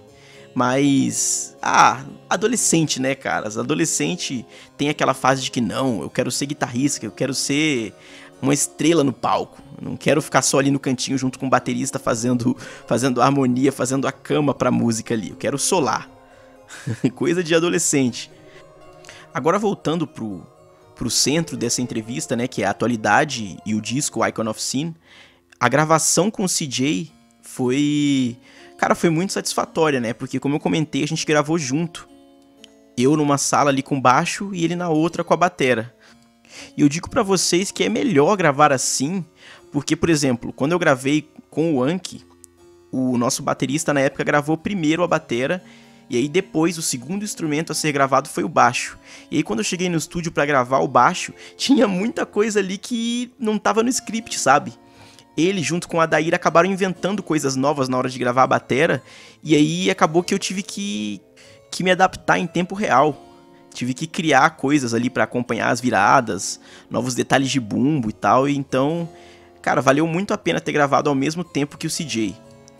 Mas, ah, adolescente, né, cara? Adolescente tem aquela fase de que não, eu quero ser guitarrista, eu quero ser uma estrela no palco. Eu não quero ficar só ali no cantinho junto com o baterista fazendo, fazendo harmonia, fazendo a cama pra música ali. Eu quero solar. Coisa de adolescente. Agora voltando pro, pro centro dessa entrevista, né, que é a atualidade e o disco Icon of Sin, a gravação com o C J foi... Cara, foi muito satisfatória, né? Porque, como eu comentei, a gente gravou junto. Eu numa sala ali com baixo e ele na outra com a batera. E eu digo pra vocês que é melhor gravar assim, porque, por exemplo, quando eu gravei com o Anki, o nosso baterista na época gravou primeiro a batera, e aí depois o segundo instrumento a ser gravado foi o baixo. E aí quando eu cheguei no estúdio pra gravar o baixo, tinha muita coisa ali que não tava no script, sabe? Ele, junto com a Daíra, acabaram inventando coisas novas na hora de gravar a batera, e aí acabou que eu tive que, que me adaptar em tempo real. Tive que criar coisas ali pra acompanhar as viradas, novos detalhes de bumbo e tal, e então, cara, valeu muito a pena ter gravado ao mesmo tempo que o C J.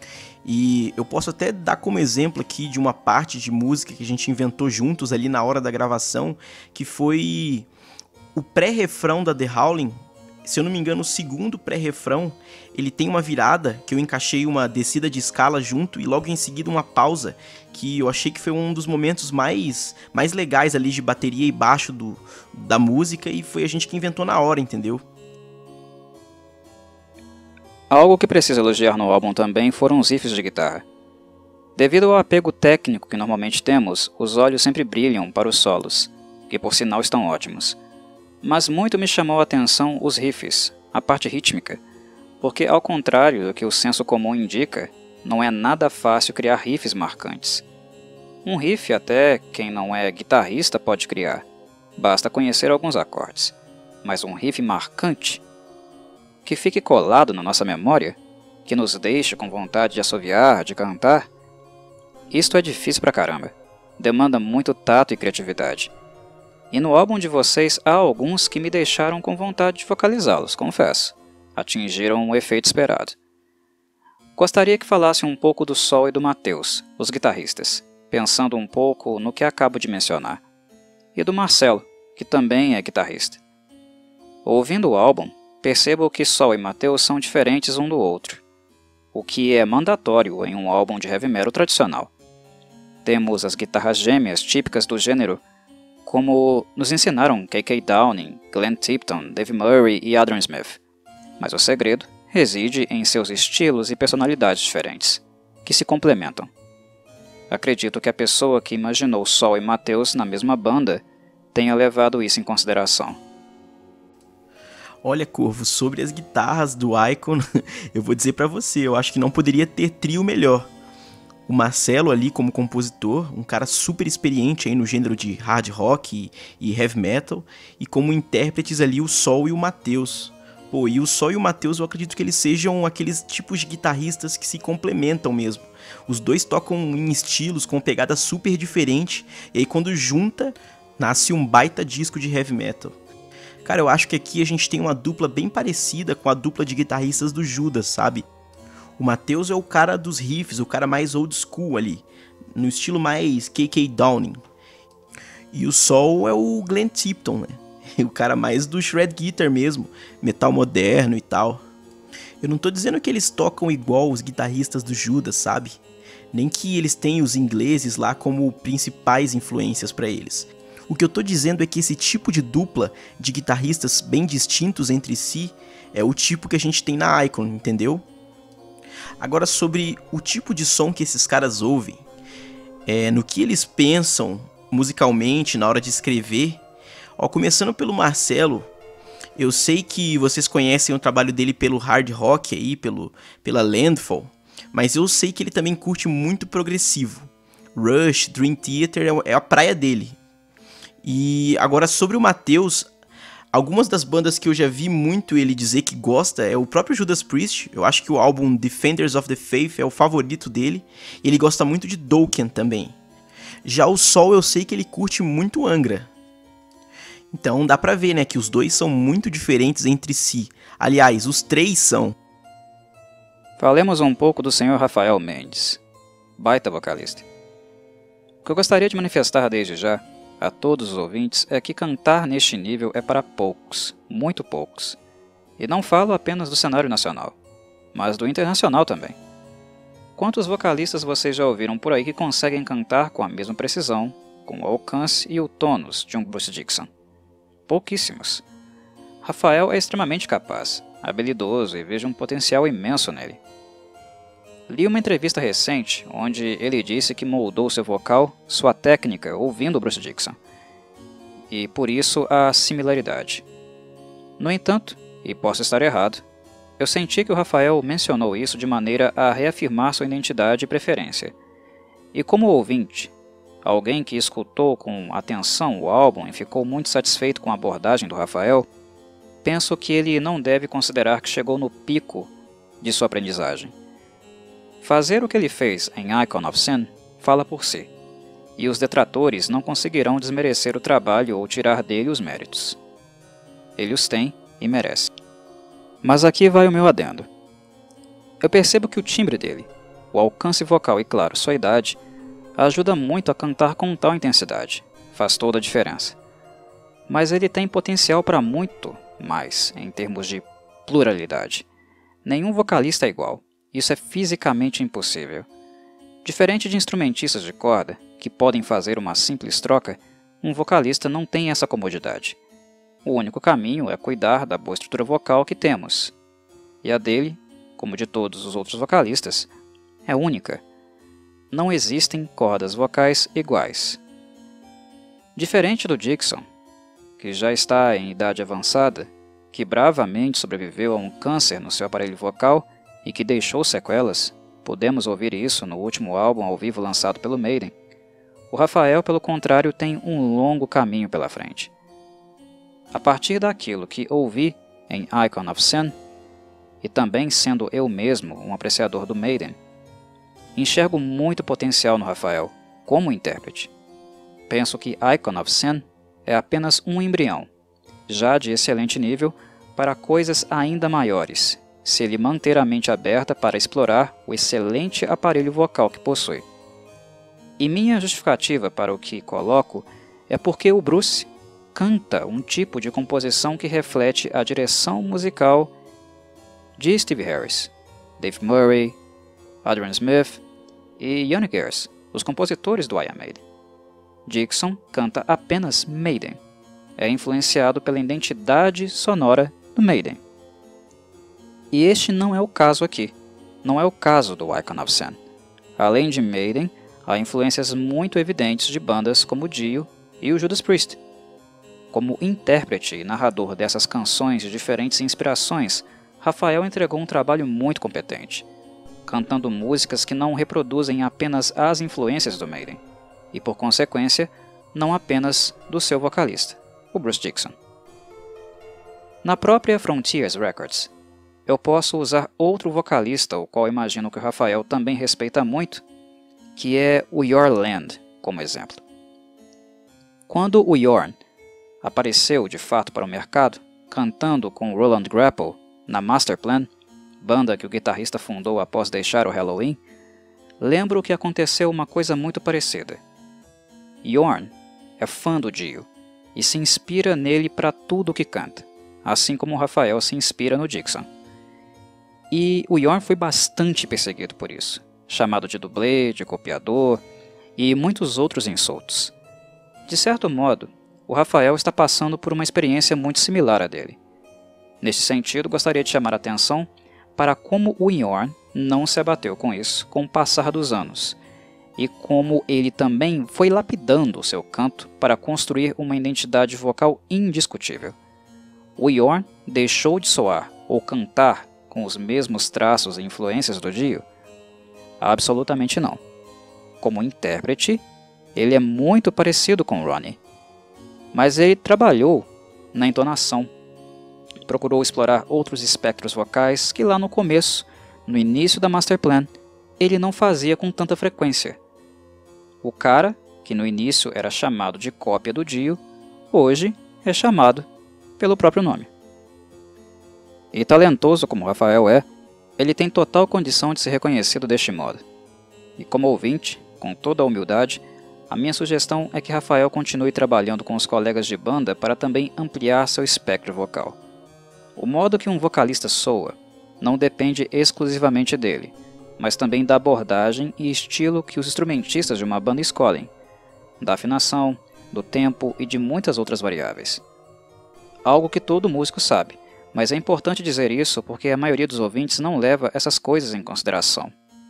E eu posso até dar como exemplo aqui de uma parte de música que a gente inventou juntos ali na hora da gravação, que foi o pré-refrão da The Howling. Se eu não me engano, o segundo pré-refrão, ele tem uma virada que eu encaixei uma descida de escala junto e logo em seguida uma pausa, que eu achei que foi um dos momentos mais, mais legais ali de bateria e baixo do, da música, e foi a gente que inventou na hora, entendeu? Algo que preciso elogiar no álbum também foram os riffs de guitarra. Devido ao apego técnico que normalmente temos, os olhos sempre brilham para os solos, que por sinal estão ótimos. Mas muito me chamou a atenção os riffs, a parte rítmica, porque ao contrário do que o senso comum indica, não é nada fácil criar riffs marcantes. Um riff até quem não é guitarrista pode criar, basta conhecer alguns acordes, mas um riff marcante, que fique colado na nossa memória, que nos deixe com vontade de assoviar, de cantar, isto é difícil pra caramba, demanda muito tato e criatividade. E no álbum de vocês há alguns que me deixaram com vontade de vocalizá-los, confesso. Atingiram o efeito esperado. Gostaria que falasse um pouco do Sol e do Matheus, os guitarristas, pensando um pouco no que acabo de mencionar. E do Marcelo, que também é guitarrista. Ouvindo o álbum, percebo que Sol e Matheus são diferentes um do outro, o que é mandatório em um álbum de heavy metal tradicional. Temos as guitarras gêmeas típicas do gênero, como nos ensinaram K K Downing, Glenn Tipton, Dave Murray e Adrian Smith. Mas o segredo reside em seus estilos e personalidades diferentes, que se complementam. Acredito que a pessoa que imaginou Sol e Matheus na mesma banda tenha levado isso em consideração. Olha, Corvo, sobre as guitarras do Icon, eu vou dizer pra você, eu acho que não poderia ter trio melhor. O Marcelo ali como compositor, um cara super experiente aí no gênero de hard rock e, e heavy metal, e como intérpretes ali o Sol e o Matheus. Pô, e o Sol e o Matheus eu acredito que eles sejam aqueles tipos de guitarristas que se complementam mesmo. Os dois tocam em estilos com pegada super diferente, e aí quando junta, nasce um baita disco de heavy metal. Cara, eu acho que aqui a gente tem uma dupla bem parecida com a dupla de guitarristas do Judas, sabe? O Matheus é o cara dos riffs, o cara mais old school ali, no estilo mais K K Downing. E o Sol é o Glenn Tipton, né? O cara mais do shred guitar mesmo, metal moderno e tal. Eu não tô dizendo que eles tocam igual os guitarristas do Judas, sabe? Nem que eles têm os ingleses lá como principais influências para eles. O que eu tô dizendo é que esse tipo de dupla de guitarristas bem distintos entre si é o tipo que a gente tem na Icon, entendeu? Agora, sobre o tipo de som que esses caras ouvem, é, no que eles pensam musicalmente na hora de escrever, ó, começando pelo Marcelo, eu sei que vocês conhecem o trabalho dele pelo hard rock aí, pelo, pela Landfall, mas eu sei que ele também curte muito progressivo. Rush, Dream Theater é a praia dele. E agora sobre o Matheus, algumas das bandas que eu já vi muito ele dizer que gosta é o próprio Judas Priest. Eu acho que o álbum Defenders of the Faith é o favorito dele. E ele gosta muito de Dokken também. Já o Sol eu sei que ele curte muito Angra. Então dá pra ver, né, que os dois são muito diferentes entre si. Aliás, os três são. Falemos um pouco do senhor Rafael Mendes, baita vocalista. O que eu gostaria de manifestar desde já a todos os ouvintes é que cantar neste nível é para poucos, muito poucos. E não falo apenas do cenário nacional, mas do internacional também. Quantos vocalistas vocês já ouviram por aí que conseguem cantar com a mesma precisão, com o alcance e o tônus de um Bruce Dickinson? Pouquíssimos. Rafael é extremamente capaz, habilidoso e vejo um potencial imenso nele. Li uma entrevista recente onde ele disse que moldou seu vocal, sua técnica, ouvindo Bruce Dickinson. E por isso a similaridade. No entanto, e posso estar errado, eu senti que o Rafael mencionou isso de maneira a reafirmar sua identidade e preferência. E como ouvinte, alguém que escutou com atenção o álbum e ficou muito satisfeito com a abordagem do Rafael, penso que ele não deve considerar que chegou no pico de sua aprendizagem. Fazer o que ele fez em Icon of Sin fala por si, e os detratores não conseguirão desmerecer o trabalho ou tirar dele os méritos. Ele os tem e merece. Mas aqui vai o meu adendo. Eu percebo que o timbre dele, o alcance vocal e, claro, sua idade, ajuda muito a cantar com tal intensidade. Faz toda a diferença. Mas ele tem potencial para muito mais em termos de pluralidade. Nenhum vocalista é igual. Isso é fisicamente impossível. Diferente de instrumentistas de corda, que podem fazer uma simples troca, um vocalista não tem essa comodidade. O único caminho é cuidar da boa estrutura vocal que temos. E a dele, como de todos os outros vocalistas, é única. Não existem cordas vocais iguais. Diferente do Dickinson, que já está em idade avançada, que bravamente sobreviveu a um câncer no seu aparelho vocal e que deixou sequelas, podemos ouvir isso no último álbum ao vivo lançado pelo Maiden. O Rafael, pelo contrário, tem um longo caminho pela frente. A partir daquilo que ouvi em Icon of Sin, e também sendo eu mesmo um apreciador do Maiden, enxergo muito potencial no Rafael, como intérprete. Penso que Icon of Sin é apenas um embrião, já de excelente nível, para coisas ainda maiores, se ele manter a mente aberta para explorar o excelente aparelho vocal que possui. E minha justificativa para o que coloco é porque o Bruce canta um tipo de composição que reflete a direção musical de Steve Harris, Dave Murray, Adrian Smith e Yannick Gers, os compositores do Iron Maiden. Dickinson canta apenas Maiden. É influenciado pela identidade sonora do Maiden. E este não é o caso aqui. Não é o caso do Icon of Sin. Além de Maiden, há influências muito evidentes de bandas como Dio e o Judas Priest. Como intérprete e narrador dessas canções de diferentes inspirações, Rafael entregou um trabalho muito competente, cantando músicas que não reproduzem apenas as influências do Maiden, e por consequência, não apenas do seu vocalista, o Bruce Dickinson. Na própria Frontiers Records, eu posso usar outro vocalista, o qual imagino que o Rafael também respeita muito, que é o Your Land, como exemplo. Quando o Yorn apareceu de fato para o mercado, cantando com Roland Grapple na Masterplan, banda que o guitarrista fundou após deixar o Halloween, lembro que aconteceu uma coisa muito parecida. Yorn é fã do Dio e se inspira nele para tudo o que canta, assim como o Rafael se inspira no Dickinson. E o Yorn foi bastante perseguido por isso, chamado de dublê, de copiador e muitos outros insultos. De certo modo, o Raphael está passando por uma experiência muito similar à dele. Neste sentido, gostaria de chamar a atenção para como o Yorn não se abateu com isso com o passar dos anos, e como ele também foi lapidando o seu canto para construir uma identidade vocal indiscutível. O Yorn deixou de soar ou cantar com os mesmos traços e influências do Dio? Absolutamente não. Como intérprete, ele é muito parecido com Ronnie, mas ele trabalhou na entonação, procurou explorar outros espectros vocais que lá no começo, no início da Masterplan, ele não fazia com tanta frequência. O cara, que no início era chamado de cópia do Dio, hoje é chamado pelo próprio nome. E talentoso como Raphael é, ele tem total condição de ser reconhecido deste modo. E como ouvinte, com toda a humildade, a minha sugestão é que Raphael continue trabalhando com os colegas de banda para também ampliar seu espectro vocal. O modo que um vocalista soa não depende exclusivamente dele, mas também da abordagem e estilo que os instrumentistas de uma banda escolhem, da afinação, do tempo e de muitas outras variáveis. Algo que todo músico sabe, mas é importante dizer isso porque a maioria dos ouvintes não leva essas coisas em consideração.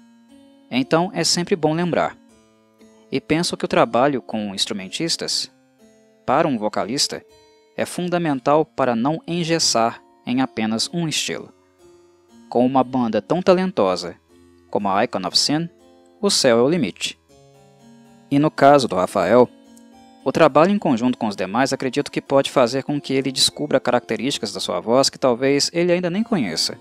Então é sempre bom lembrar. E penso que o trabalho com instrumentistas, para um vocalista, é fundamental para não engessar em apenas um estilo. Com uma banda tão talentosa como a Icon of Sin, o céu é o limite. E no caso do Raphael, o trabalho em conjunto com os demais acredito que pode fazer com que ele descubra características da sua voz que talvez ele ainda nem conheça.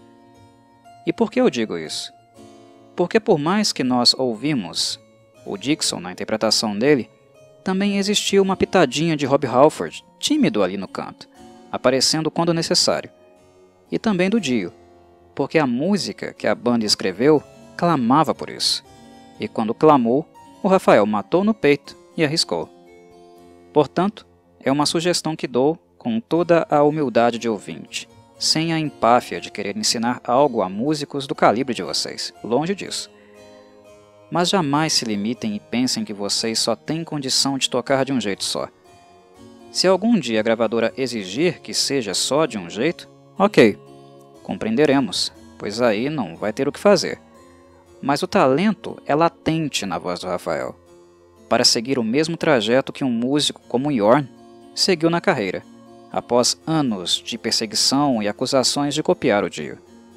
E por que eu digo isso? Porque por mais que nós ouvimos o Dixon na interpretação dele, também existiu uma pitadinha de Rob Halford, tímido ali no canto, aparecendo quando necessário. E também do Dio, porque a música que a banda escreveu clamava por isso. E quando clamou, o Raphael matou no peito e arriscou. Portanto, é uma sugestão que dou com toda a humildade de ouvinte, sem a empáfia de querer ensinar algo a músicos do calibre de vocês, longe disso. Mas jamais se limitem e pensem que vocês só têm condição de tocar de um jeito só. Se algum dia a gravadora exigir que seja só de um jeito, ok, compreenderemos, pois aí não vai ter o que fazer. Mas o talento é latente na voz do Raphael, para seguir o mesmo trajeto que um músico como Yorn seguiu na carreira, após anos de perseguição e acusações de copiar o Dio.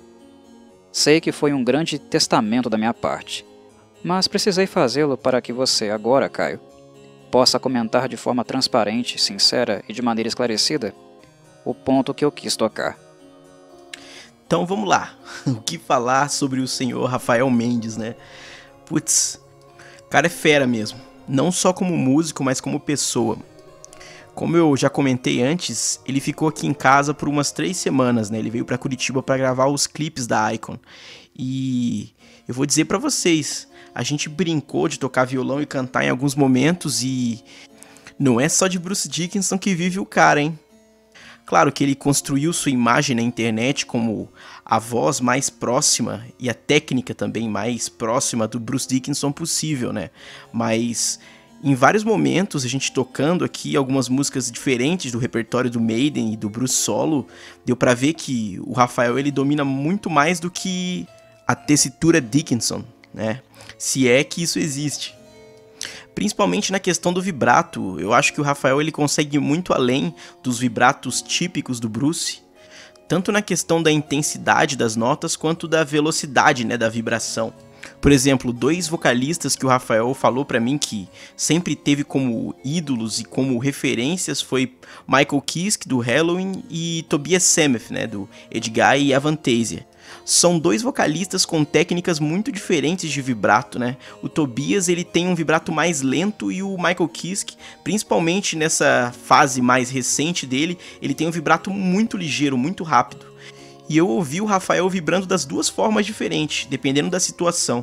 Sei que foi um grande testamento da minha parte, mas precisei fazê-lo para que você agora, Caio, possa comentar de forma transparente, sincera e de maneira esclarecida o ponto que eu quis tocar. Então vamos lá, o que falar sobre o senhor Rafael Mendes, né? Putz, o cara é fera mesmo, não só como músico, mas como pessoa. Como eu já comentei antes, ele ficou aqui em casa por umas três semanas, né? Ele veio pra Curitiba pra gravar os clipes da Icon. E eu vou dizer pra vocês, a gente brincou de tocar violão e cantar em alguns momentos e não é só de Bruce Dickinson que vive o cara, hein? Claro que ele construiu sua imagem na internet como a voz mais próxima e a técnica também mais próxima do Bruce Dickinson possível, né? Mas em vários momentos, a gente tocando aqui algumas músicas diferentes do repertório do Maiden e do Bruce solo, deu pra ver que o Raphael ele domina muito mais do que a tessitura Dickinson, né? Se é que isso existe. Principalmente na questão do vibrato, eu acho que o Raphael ele consegue ir muito além dos vibratos típicos do Bruce, tanto na questão da intensidade das notas quanto da velocidade, né, da vibração. Por exemplo, dois vocalistas que o Raphael falou pra mim que sempre teve como ídolos e como referências foi Michael Kiske, do Halloween, e Tobias Sammet, né, do Edguy e Avantasia. São dois vocalistas com técnicas muito diferentes de vibrato, né? O Tobias ele tem um vibrato mais lento e o Michael Kiske, principalmente nessa fase mais recente dele, ele tem um vibrato muito ligeiro, muito rápido. E eu ouvi o Raphael vibrando das duas formas diferentes, dependendo da situação.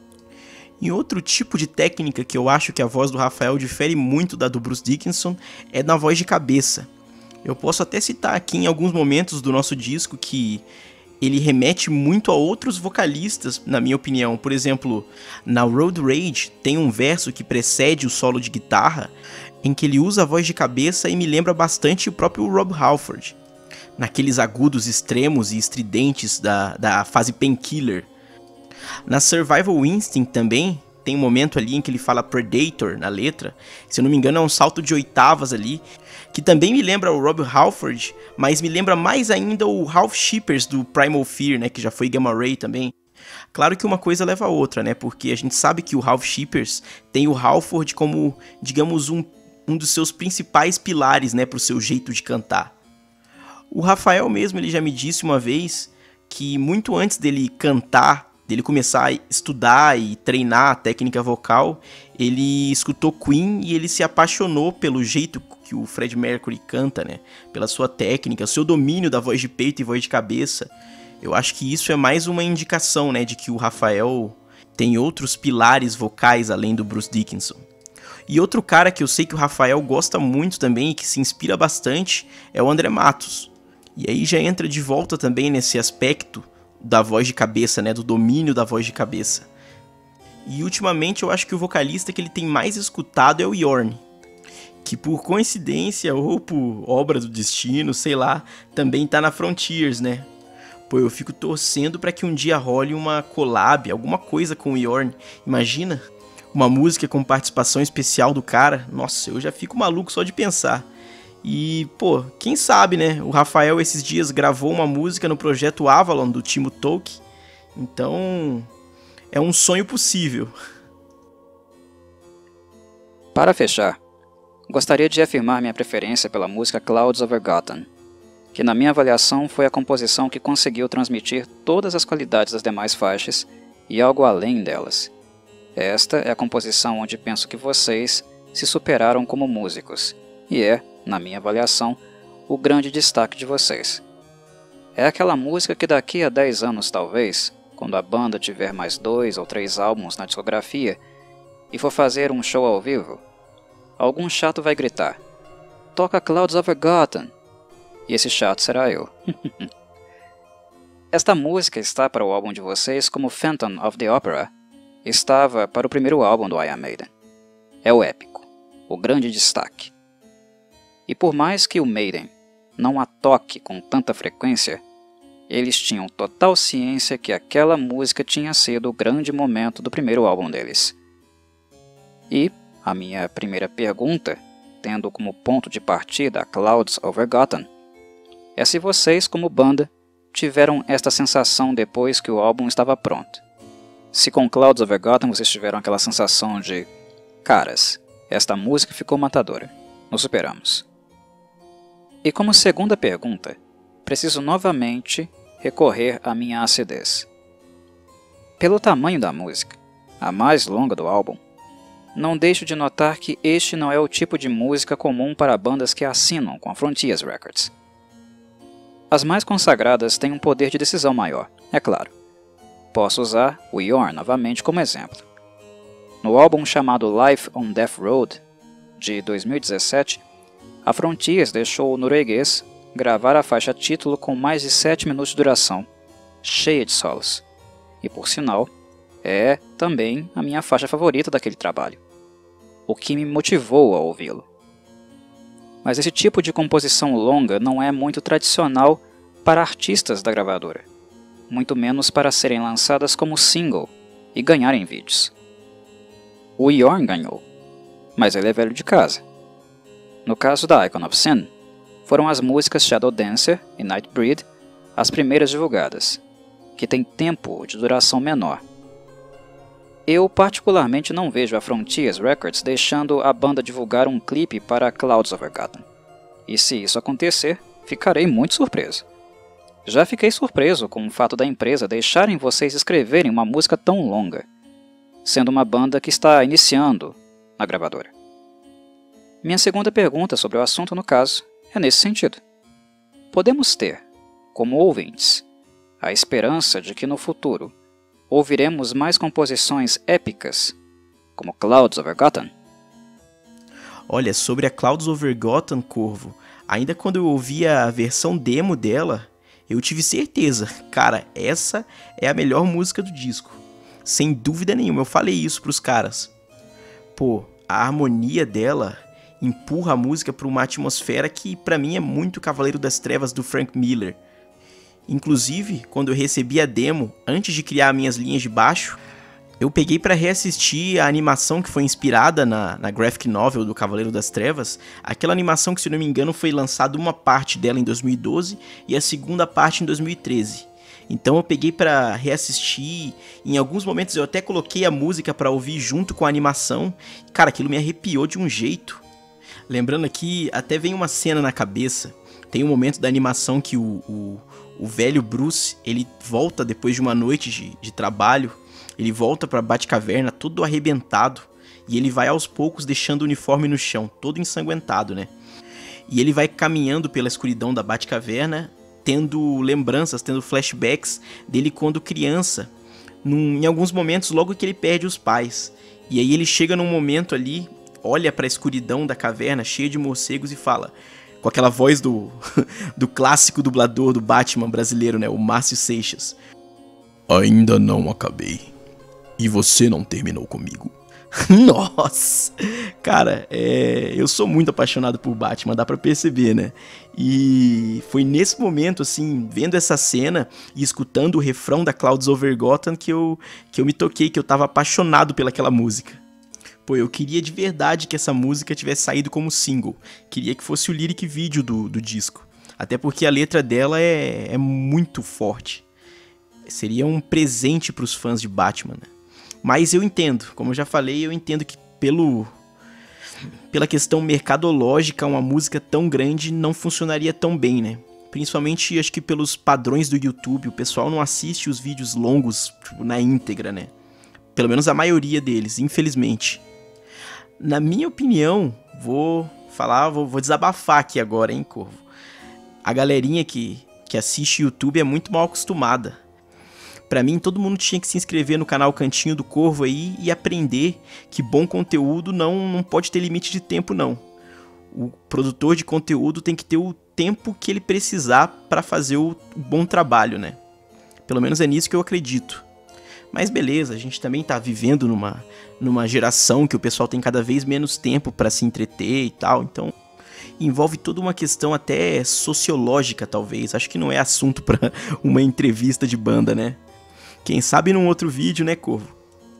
E outro tipo de técnica que eu acho que a voz do Raphael difere muito da do Bruce Dickinson é na voz de cabeça. Eu posso até citar aqui em alguns momentos do nosso disco que ele remete muito a outros vocalistas, na minha opinião. Por exemplo, na Road Rage tem um verso que precede o solo de guitarra, em que ele usa a voz de cabeça e me lembra bastante o próprio Rob Halford, naqueles agudos extremos e estridentes da, da fase Painkiller. Na Survival Instinct também tem um momento ali em que ele fala Predator na letra, se eu não me engano é um salto de oitavas ali, que também me lembra o Rob Halford, mas me lembra mais ainda o Ralph Shippers do Primal Fear, né, que já foi Gamma Ray também. Claro que uma coisa leva a outra, né, porque a gente sabe que o Ralph Shippers tem o Halford como, digamos, um, um dos seus principais pilares, né, pro seu jeito de cantar. O Rafael mesmo, ele já me disse uma vez que muito antes dele cantar, dele começar a estudar e treinar a técnica vocal, ele escutou Queen e ele se apaixonou pelo jeito que o Freddie Mercury canta, né? Pela sua técnica, seu domínio da voz de peito e voz de cabeça. Eu acho que isso é mais uma indicação, né, de que o Rafael tem outros pilares vocais além do Bruce Dickinson. E outro cara que eu sei que o Rafael gosta muito também e que se inspira bastante é o André Matos. E aí já entra de volta também nesse aspecto da voz de cabeça, né, do domínio da voz de cabeça. E ultimamente eu acho que o vocalista que ele tem mais escutado é o Yorn, que por coincidência ou por obra do destino, sei lá, também tá na Frontiers, né? Pô, eu fico torcendo pra que um dia role uma collab, alguma coisa com o Yorn. Imagina, uma música com participação especial do cara. Nossa, eu já fico maluco só de pensar. E, pô, quem sabe, né? O Rafael esses dias gravou uma música no projeto Avalon do Timo Tolkki. Então, é um sonho possível. Para fechar, gostaria de afirmar minha preferência pela música Clouds Over Gotham, que na minha avaliação foi a composição que conseguiu transmitir todas as qualidades das demais faixas e algo além delas. Esta é a composição onde penso que vocês se superaram como músicos, e é, na minha avaliação, o grande destaque de vocês. É aquela música que daqui a dez anos talvez, quando a banda tiver mais dois ou três álbuns na discografia e for fazer um show ao vivo, algum chato vai gritar, toca Clouds Over Gotham, e esse chato será eu. Esta música está para o álbum de vocês como Phantom of the Opera estava para o primeiro álbum do Iron Maiden. É o épico, o grande destaque. E por mais que o Maiden não a toque com tanta frequência, eles tinham total ciência que aquela música tinha sido o grande momento do primeiro álbum deles. E a minha primeira pergunta, tendo como ponto de partida Clouds Over Gotham, é se vocês, como banda, tiveram esta sensação depois que o álbum estava pronto. Se com Clouds Over Gotham vocês tiveram aquela sensação de caras, esta música ficou matadora, nos superamos. E como segunda pergunta, preciso novamente recorrer à minha acidez. Pelo tamanho da música, a mais longa do álbum, não deixo de notar que este não é o tipo de música comum para bandas que assinam com a Frontiers Records. As mais consagradas têm um poder de decisão maior, é claro. Posso usar o Yorn novamente como exemplo. No álbum chamado Life on Death Road, de dois mil e dezessete, a Frontiers deixou o norueguês gravar a faixa título com mais de sete minutos de duração, cheia de solos. E por sinal, é também a minha faixa favorita daquele trabalho, o que me motivou a ouvi-lo. Mas esse tipo de composição longa não é muito tradicional para artistas da gravadora, muito menos para serem lançadas como single e ganharem vídeos. O Yorn ganhou, mas ele é velho de casa. No caso da Icon of Sin, foram as músicas Shadow Dancer e Nightbreed as primeiras divulgadas, que têm tempo de duração menor. Eu particularmente não vejo a Frontiers Records deixando a banda divulgar um clipe para Clouds Over Gotham. E se isso acontecer, ficarei muito surpreso. Já fiquei surpreso com o fato da empresa deixarem vocês escreverem uma música tão longa, sendo uma banda que está iniciando na gravadora. Minha segunda pergunta sobre o assunto, no caso, é nesse sentido. Podemos ter, como ouvintes, a esperança de que no futuro ouviremos mais composições épicas, como Clouds Over Gotham? Olha, sobre a Clouds Over Gotham, Corvo, ainda quando eu ouvia a versão demo dela, eu tive certeza, cara, essa é a melhor música do disco. Sem dúvida nenhuma, eu falei isso pros caras. Pô, a harmonia dela empurra a música para uma atmosfera que pra mim é muito Cavaleiro das Trevas do Frank Miller. Inclusive, quando eu recebi a demo, antes de criar minhas linhas de baixo, eu peguei para reassistir a animação que foi inspirada na, na graphic novel do Cavaleiro das Trevas. Aquela animação que, se não me engano, foi lançada uma parte dela em dois mil e doze e a segunda parte em dois mil e treze. Então eu peguei para reassistir, em alguns momentos eu até coloquei a música para ouvir junto com a animação. Cara, aquilo me arrepiou de um jeito. Lembrando aqui, até vem uma cena na cabeça. Tem um momento da animação que o, o, o velho Bruce, ele volta depois de uma noite de, de trabalho. Ele volta pra Batcaverna todo arrebentado. E ele vai aos poucos deixando o uniforme no chão, todo ensanguentado, né? E ele vai caminhando pela escuridão da Batcaverna, tendo lembranças, tendo flashbacks dele quando criança. Num, em alguns momentos, logo que ele perde os pais. E aí ele chega num momento ali, olha pra escuridão da caverna, cheia de morcegos, e fala... Com aquela voz do, do clássico dublador do Batman brasileiro, né? O Márcio Seixas. Ainda não acabei. E você não terminou comigo. Nossa! Cara, é... eu sou muito apaixonado por Batman, dá pra perceber, né? E foi nesse momento, assim, vendo essa cena e escutando o refrão da Clouds Over Gotham que eu, que eu me toquei, que eu tava apaixonado pelaquela música. Pô, eu queria de verdade que essa música tivesse saído como single. Queria que fosse o lyric video do, do disco. Até porque a letra dela é, é muito forte. Seria um presente pros fãs de Batman, né? Mas eu entendo, como eu já falei, eu entendo que pelo, pela questão mercadológica, uma música tão grande não funcionaria tão bem, né? Principalmente, acho que pelos padrões do YouTube, o pessoal não assiste os vídeos longos, tipo, na íntegra, né? Pelo menos a maioria deles, infelizmente. Na minha opinião, vou falar, vou, vou desabafar aqui agora, hein, Corvo? A galerinha que, que assiste YouTube é muito mal acostumada. Pra mim, todo mundo tinha que se inscrever no canal Cantinho do Corvo aí e aprender que bom conteúdo não, não pode ter limite de tempo, não. O produtor de conteúdo tem que ter o tempo que ele precisar pra fazer o, o bom trabalho, né? Pelo menos é nisso que eu acredito. Mas beleza, a gente também tá vivendo numa, numa geração que o pessoal tem cada vez menos tempo pra se entreter e tal, então envolve toda uma questão até sociológica, talvez. Acho que não é assunto pra uma entrevista de banda, né? Quem sabe num outro vídeo, né, Corvo?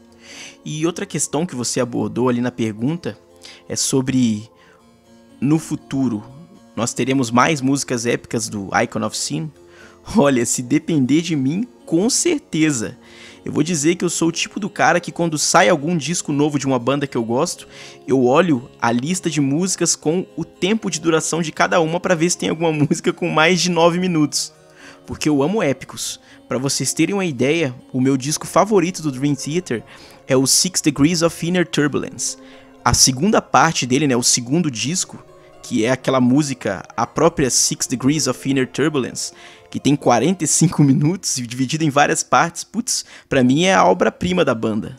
E outra questão que você abordou ali na pergunta é sobre, no futuro, nós teremos mais músicas épicas do Icon of Sin? Olha, se depender de mim, com certeza. Eu vou dizer que eu sou o tipo do cara que quando sai algum disco novo de uma banda que eu gosto, eu olho a lista de músicas com o tempo de duração de cada uma pra ver se tem alguma música com mais de nove minutos. Porque eu amo épicos. Pra vocês terem uma ideia, o meu disco favorito do Dream Theater é o Six Degrees of Inner Turbulence. A segunda parte dele, né, o segundo disco, que é aquela música, a própria Six Degrees of Inner Turbulence, que tem quarenta e cinco minutos e dividido em várias partes, putz, pra mim é a obra-prima da banda.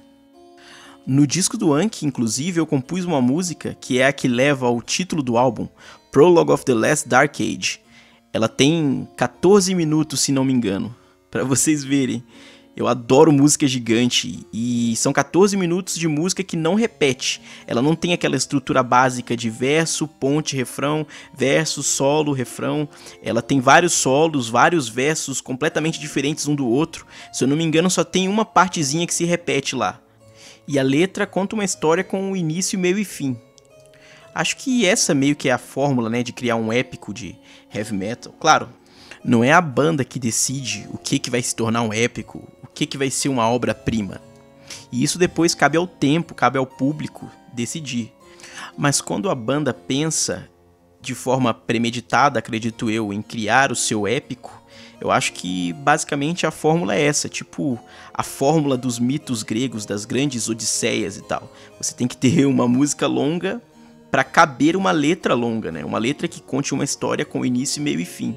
No disco do Anki, inclusive, eu compus uma música que é a que leva ao título do álbum, Prologue of the Last Dark Age. Ela tem quatorze minutos, se não me engano, pra vocês verem. Eu adoro música gigante e são quatorze minutos de música que não repete. Ela não tem aquela estrutura básica de verso, ponte, refrão, verso, solo, refrão. Ela tem vários solos, vários versos completamente diferentes um do outro. Se eu não me engano, só tem uma partezinha que se repete lá. E a letra conta uma história com o início, meio e fim. Acho que essa meio que é a fórmula, né, de criar um épico de heavy metal. Claro, não é a banda que decide o que, que vai se tornar um épico, o que, que vai ser uma obra-prima. E isso depois cabe ao tempo, cabe ao público decidir. Mas quando a banda pensa de forma premeditada, acredito eu, em criar o seu épico, eu acho que basicamente a fórmula é essa, tipo a fórmula dos mitos gregos, das grandes odisseias e tal. Você tem que ter uma música longa para caber uma letra longa, né? Uma letra que conte uma história com início, meio e fim.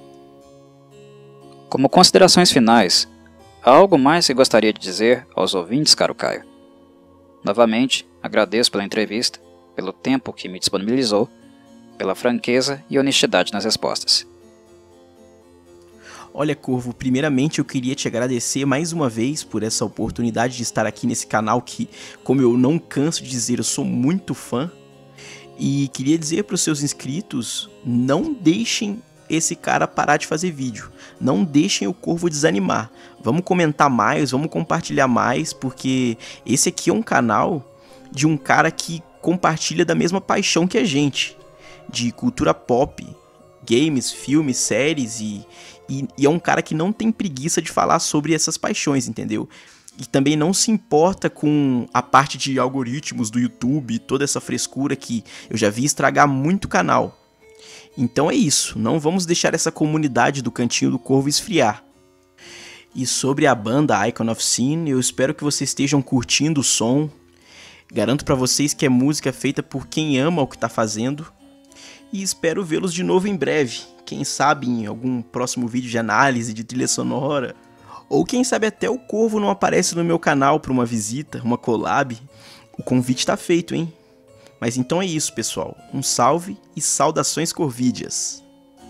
Como considerações finais, há algo mais que gostaria de dizer aos ouvintes, caro Caio? Novamente, agradeço pela entrevista, pelo tempo que me disponibilizou, pela franqueza e honestidade nas respostas. Olha, Corvo, primeiramente eu queria te agradecer mais uma vez por essa oportunidade de estar aqui nesse canal que, como eu não canso de dizer, eu sou muito fã. E queria dizer para os seus inscritos, não deixem esse cara parar de fazer vídeo. Não deixem o Corvo desanimar. Vamos comentar mais, vamos compartilhar mais, porque esse aqui é um canal de um cara que compartilha da mesma paixão que a gente, de cultura pop, games, filmes, séries, e, e, e é um cara que não tem preguiça de falar sobre essas paixões, entendeu? E também não se importa com a parte de algoritmos do YouTube, toda essa frescura que eu já vi estragar muito o canal. Então é isso, não vamos deixar essa comunidade do Cantinho do Corvo esfriar. E sobre a banda Icon of Sin, eu espero que vocês estejam curtindo o som. Garanto pra vocês que é música feita por quem ama o que tá fazendo. E espero vê-los de novo em breve. Quem sabe em algum próximo vídeo de análise de trilha sonora. Ou quem sabe até o Corvo não aparece no meu canal para uma visita, uma collab. O convite tá feito, hein? Mas então é isso, pessoal. Um salve e saudações corvídeas.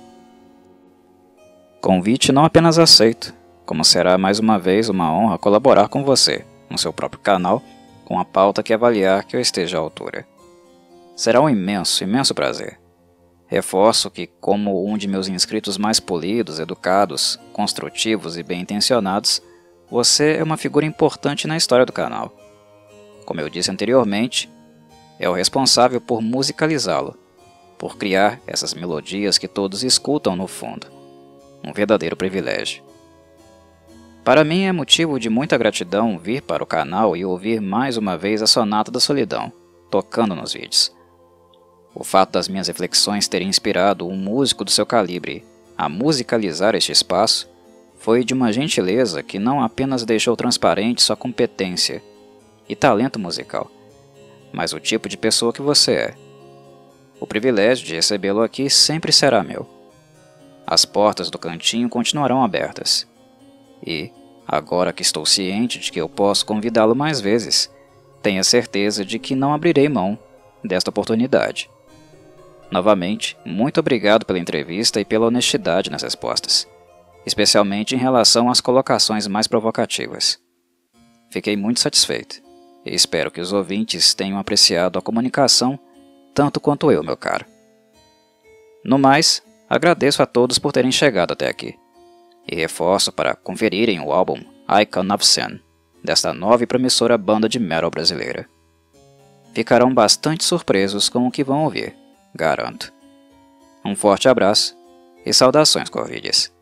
Convite não apenas aceito, como será mais uma vez uma honra colaborar com você, no seu próprio canal, com a pauta que avaliar que eu esteja à altura. Será um imenso, imenso prazer. Reforço que, como um de meus inscritos mais polidos, educados, construtivos e bem-intencionados, você é uma figura importante na história do canal. Como eu disse anteriormente, é o responsável por musicalizá-lo, por criar essas melodias que todos escutam no fundo. Um verdadeiro privilégio. Para mim é motivo de muita gratidão vir para o canal e ouvir mais uma vez a Sonata da Solidão, tocando nos vídeos. O fato das minhas reflexões terem inspirado um músico do seu calibre a musicalizar este espaço foi de uma gentileza que não apenas deixou transparente sua competência e talento musical, mas o tipo de pessoa que você é. O privilégio de recebê-lo aqui sempre será meu. As portas do cantinho continuarão abertas. E, agora que estou ciente de que eu posso convidá-lo mais vezes, tenha certeza de que não abrirei mão desta oportunidade. Novamente, muito obrigado pela entrevista e pela honestidade nas respostas, especialmente em relação às colocações mais provocativas. Fiquei muito satisfeito e espero que os ouvintes tenham apreciado a comunicação tanto quanto eu, meu caro. No mais, agradeço a todos por terem chegado até aqui, e reforço para conferirem o álbum Icon of Sin, desta nova e promissora banda de metal brasileira. Ficarão bastante surpresos com o que vão ouvir, garanto. Um forte abraço e saudações corvídeas.